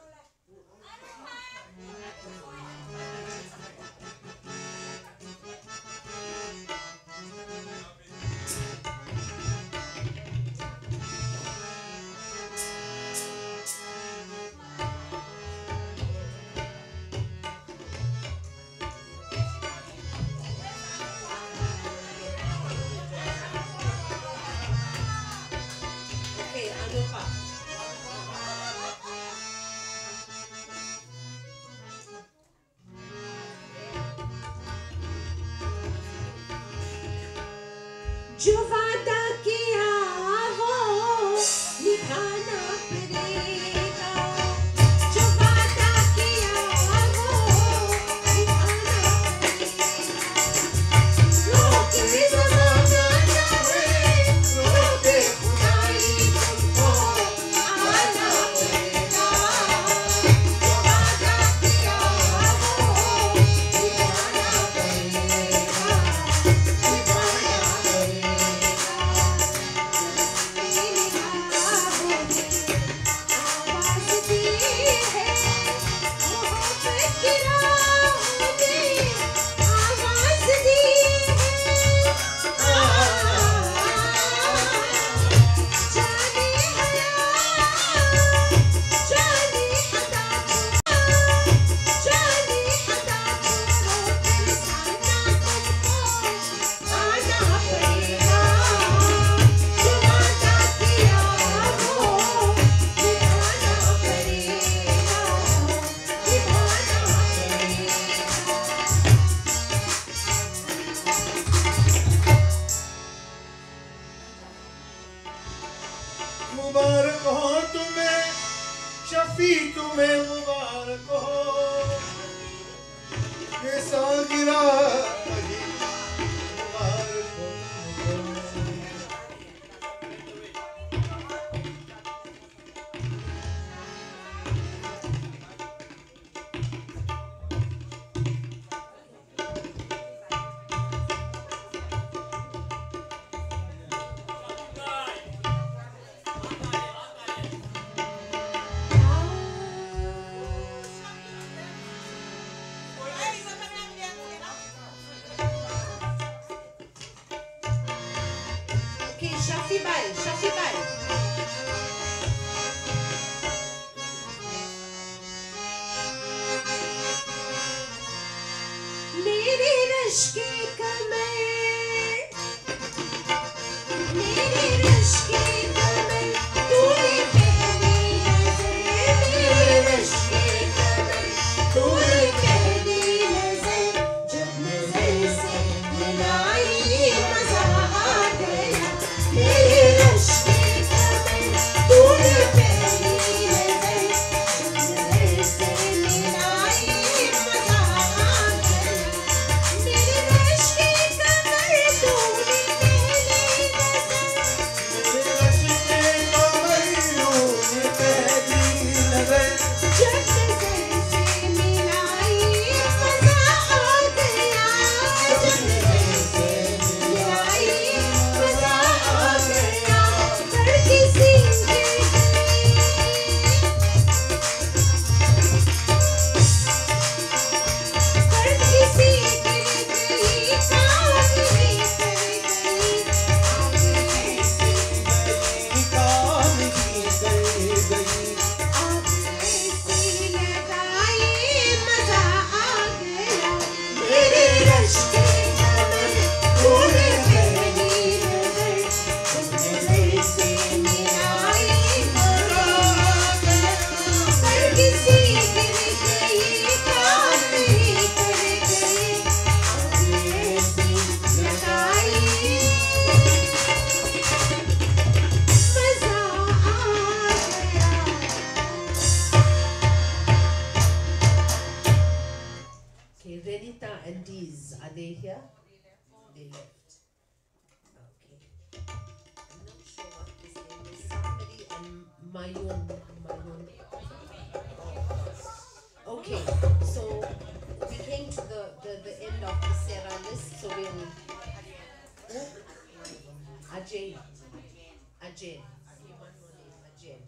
Speaker 2: Okay, Anupa.
Speaker 4: जो वादा किया वो निभाना पड़ेगा, जो वादा किया वो निभाना पड़ेगा। रोके ज़माना जाए, रोके खुदाई तुमको आना पड़ेगा, जो वादा किया वो निभाना पड़ेगा, निभाना
Speaker 1: मुबारक हो तुम्हें शफी, तुम्हें मुबारक हो। ये सालगिरह कभी मुबारक हो तुमको।
Speaker 2: Shafi Bai, Shafi Bai.
Speaker 4: मेरे रश के कमर, मेरे रश के कमर, तूने पहली नजर, मेरे रश के कमर, तूने पहली नजर, जब नजर से मिलाई मजा आ गया। मेरे रश के कमर, तूने पहली नजर, जब नजर से मिलाई मजा आ गया। मेरे रश के कमर, तूने पहली नजर, जब नजर से मिलाई मजा आ गया। जब नजर से मिलाई मजा आ गया। तड़के सी गिर तड़के सी गिर गई, कामनी कर गई, आग ऐसी आग ऐसी लगाई मजा आ गया। मेरे रश के कमर, तूने पहली नजर, जब नजर से मिलाई मजा आ गया। तड़के सी गिर गई, कामनी कर गई, आग ऐसी लगाई मजा आ गया।
Speaker 2: Okay, Renita and Deez, are they here? They left. Okay. I'm not sure what this name is. Somebody and Mayun. Mayun. Okay, so we came to the, the, the end of the Sarah list, so we'll. Oh, Ajay. Ajay. One more name, Ajay.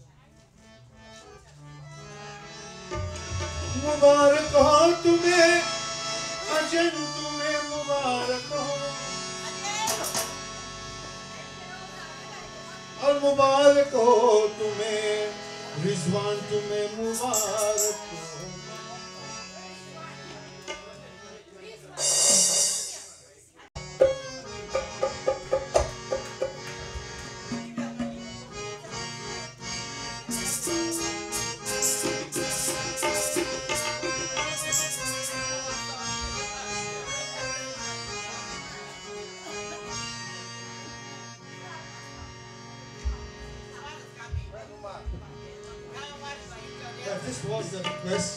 Speaker 1: मुबारक हो तुम्हें अजन, तुम्हें मुबारक हो, और मुबारक हो तुम्हें रिजवान, तुम्हें मुबारक हो। Yeah, this was the request.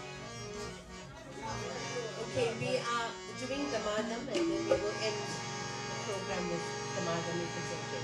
Speaker 2: Okay, we are doing the Madam and then we will end the program with the Madam if it's okay.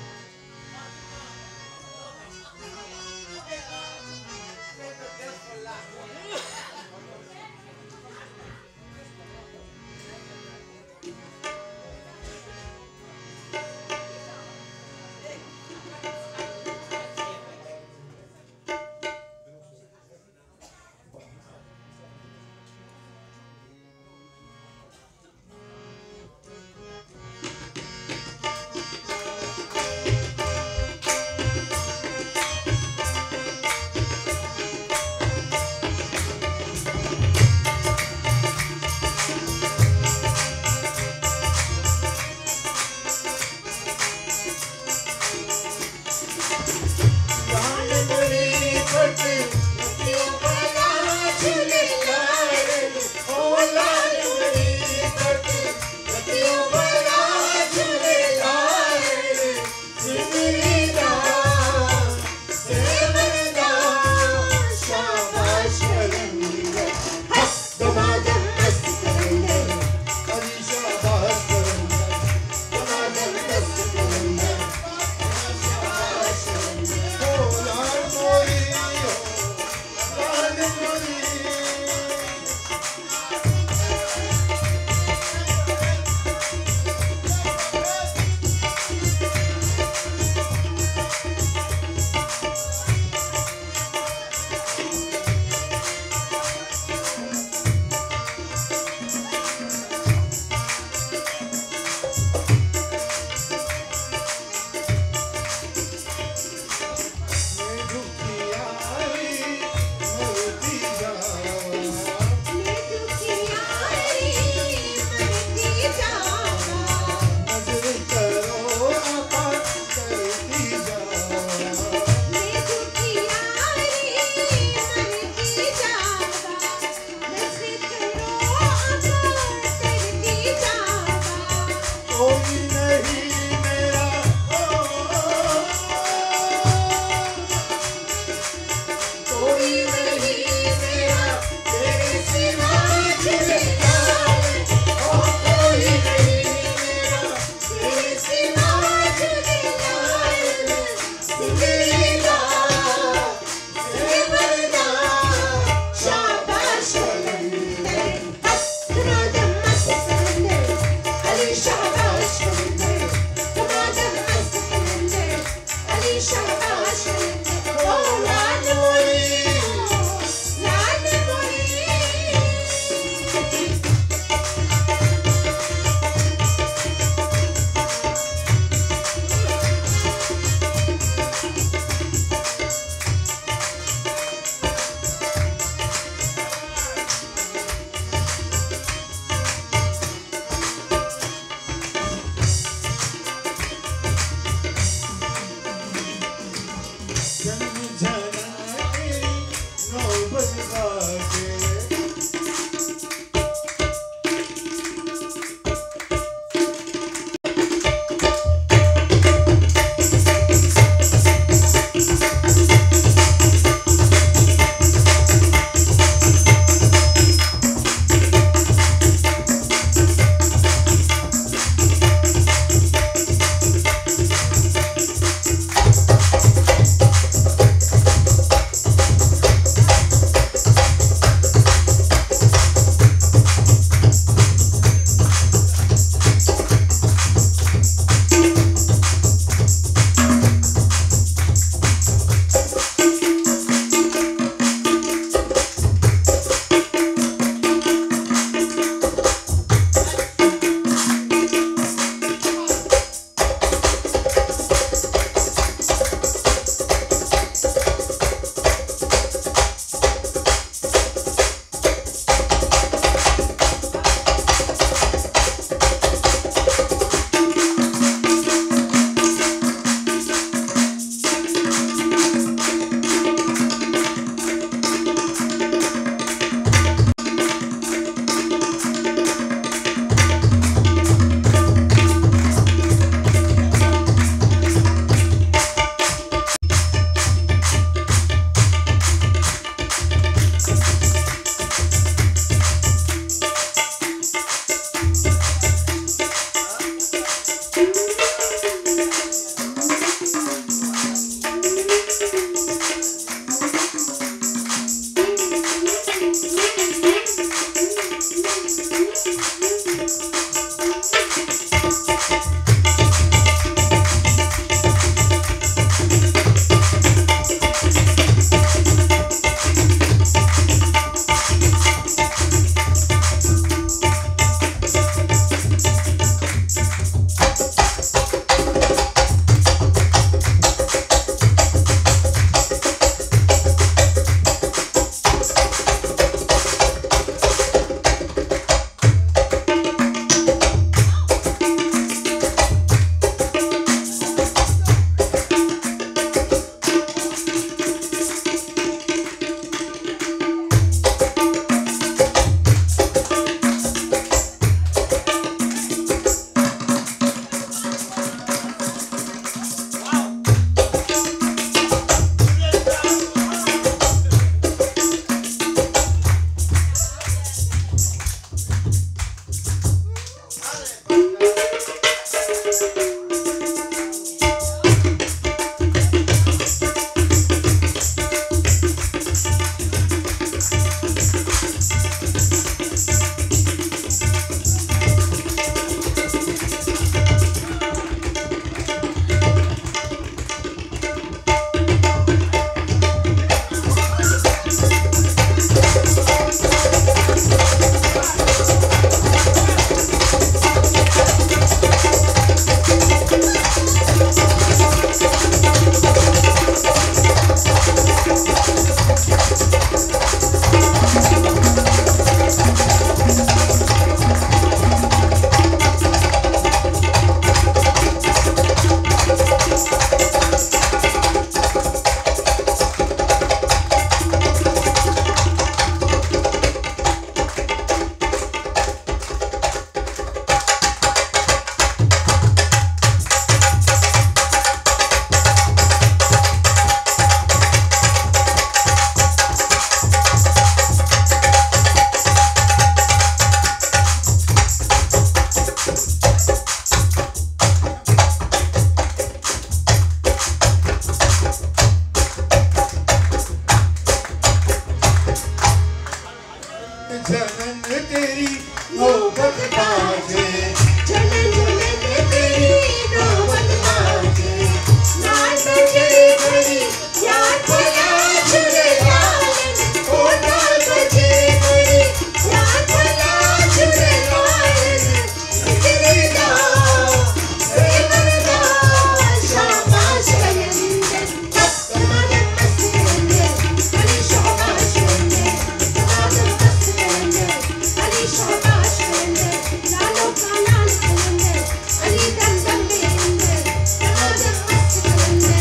Speaker 1: जनन तेरी नौबत बाजे
Speaker 4: जनन जनन तेरी नौबत बाजे नाल बजे घड़ी याद भला जुरे लालन ओ नाल बजे घड़ी याद भला जुरे लालन तेरे दा सेवदा शाबाश कलंदर तमाम मस्त कलंदर अली शाबाश कलंदर तमाम मस्त कलंदर अली शाबाश कलंदर लालो का लाल कलंदर अली दम दम दे अंदर तमाम मस्त कलंदर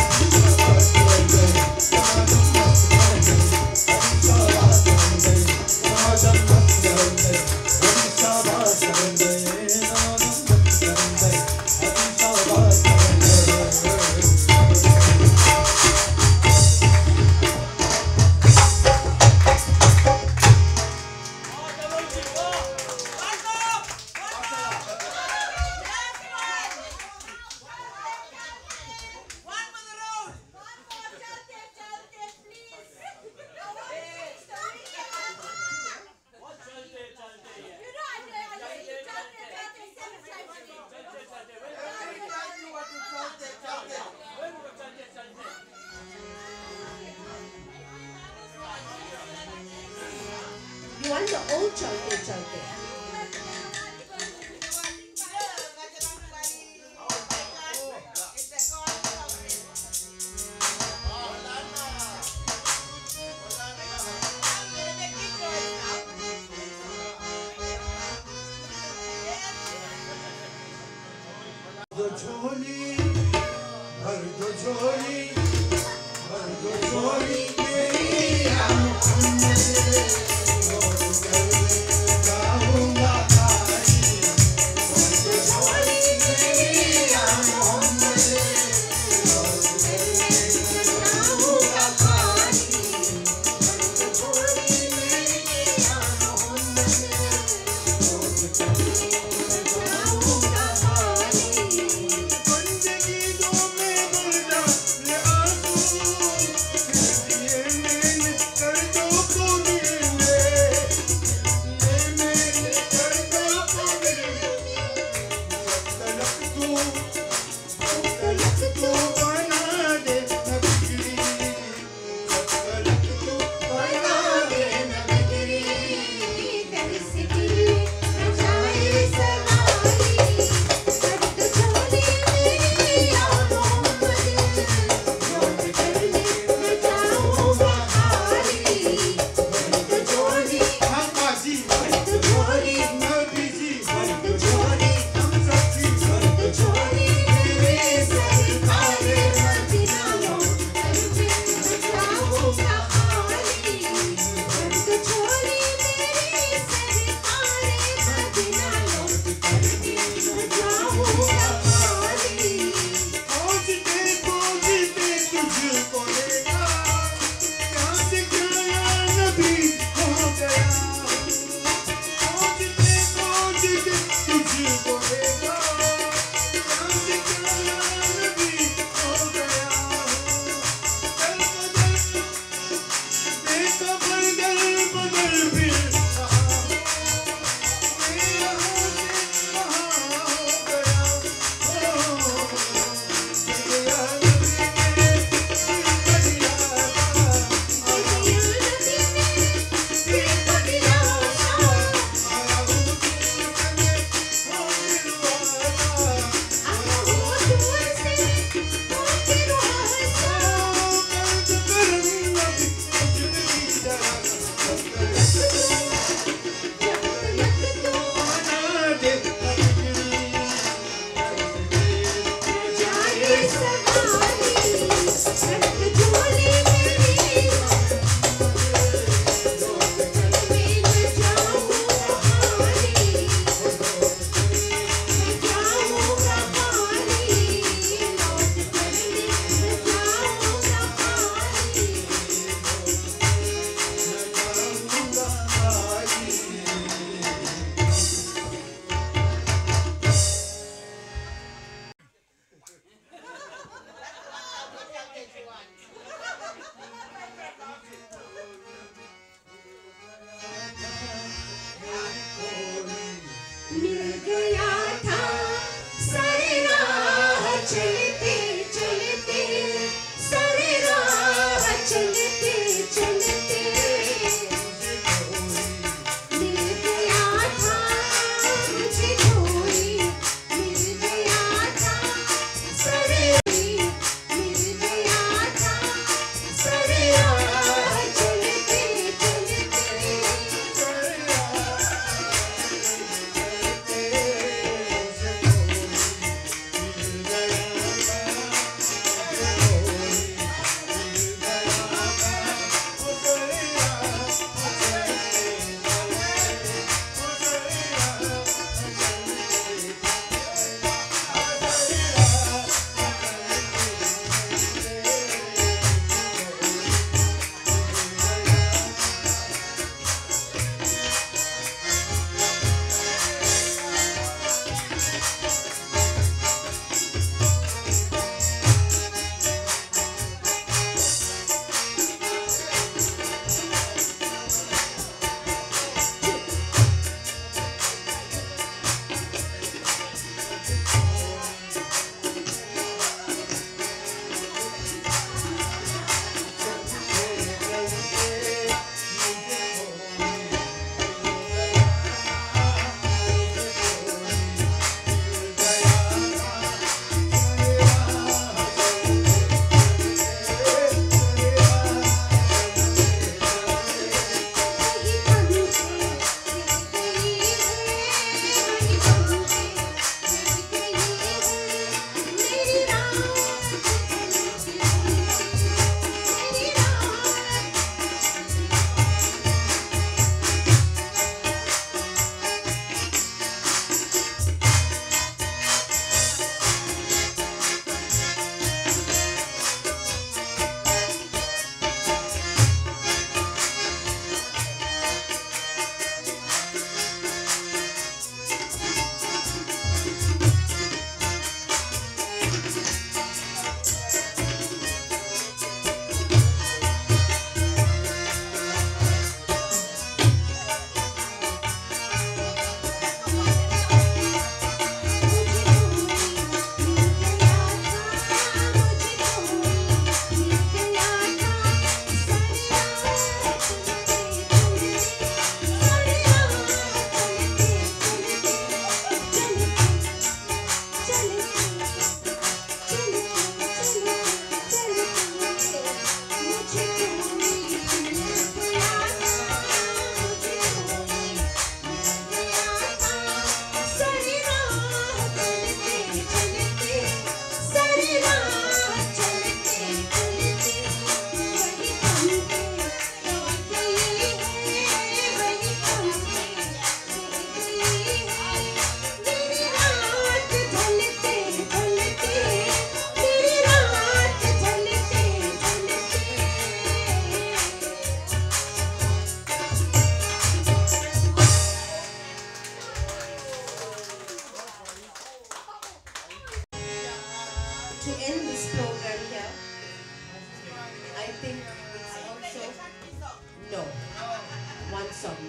Speaker 4: You want the old chalte chalte.
Speaker 1: झोली भर दो झोली भर दो झोली मेरी मोहम्मद रोज कर गाऊंगा तारी भर दो झोली मेरी मोहम्मद रोज कर गाऊंगा तारी भर दो झोली मेरी मोहम्मद रोज कर गाऊंगा तारी बंदगी दो में गुलजा ले आंसू फिर दिए मैंने कर दो को दिए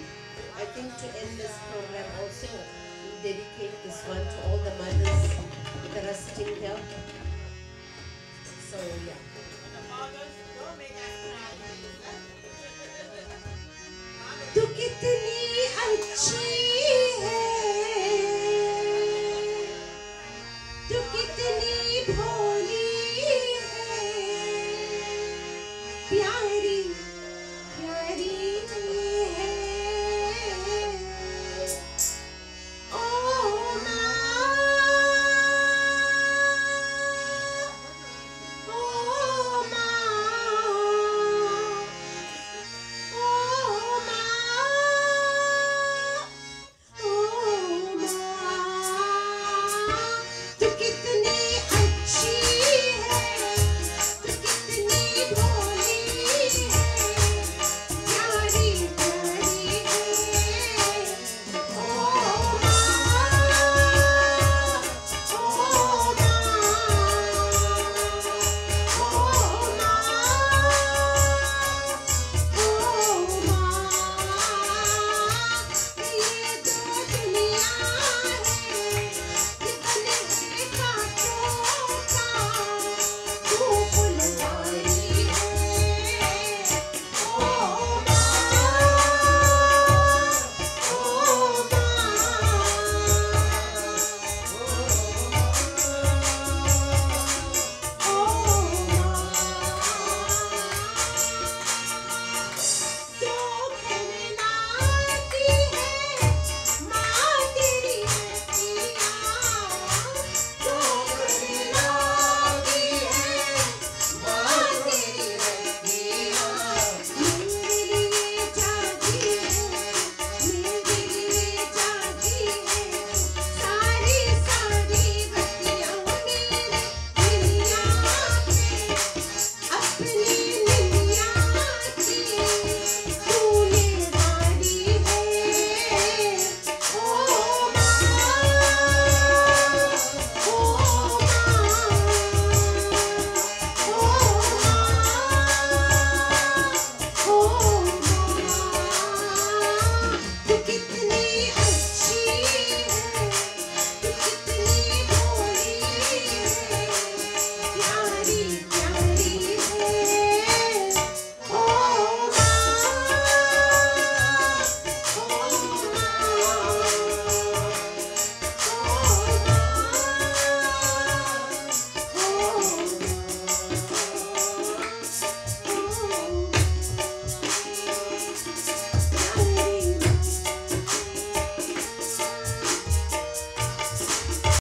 Speaker 2: I think to end this program also, we dedicate this one to all the mothers that are sitting here. So yeah.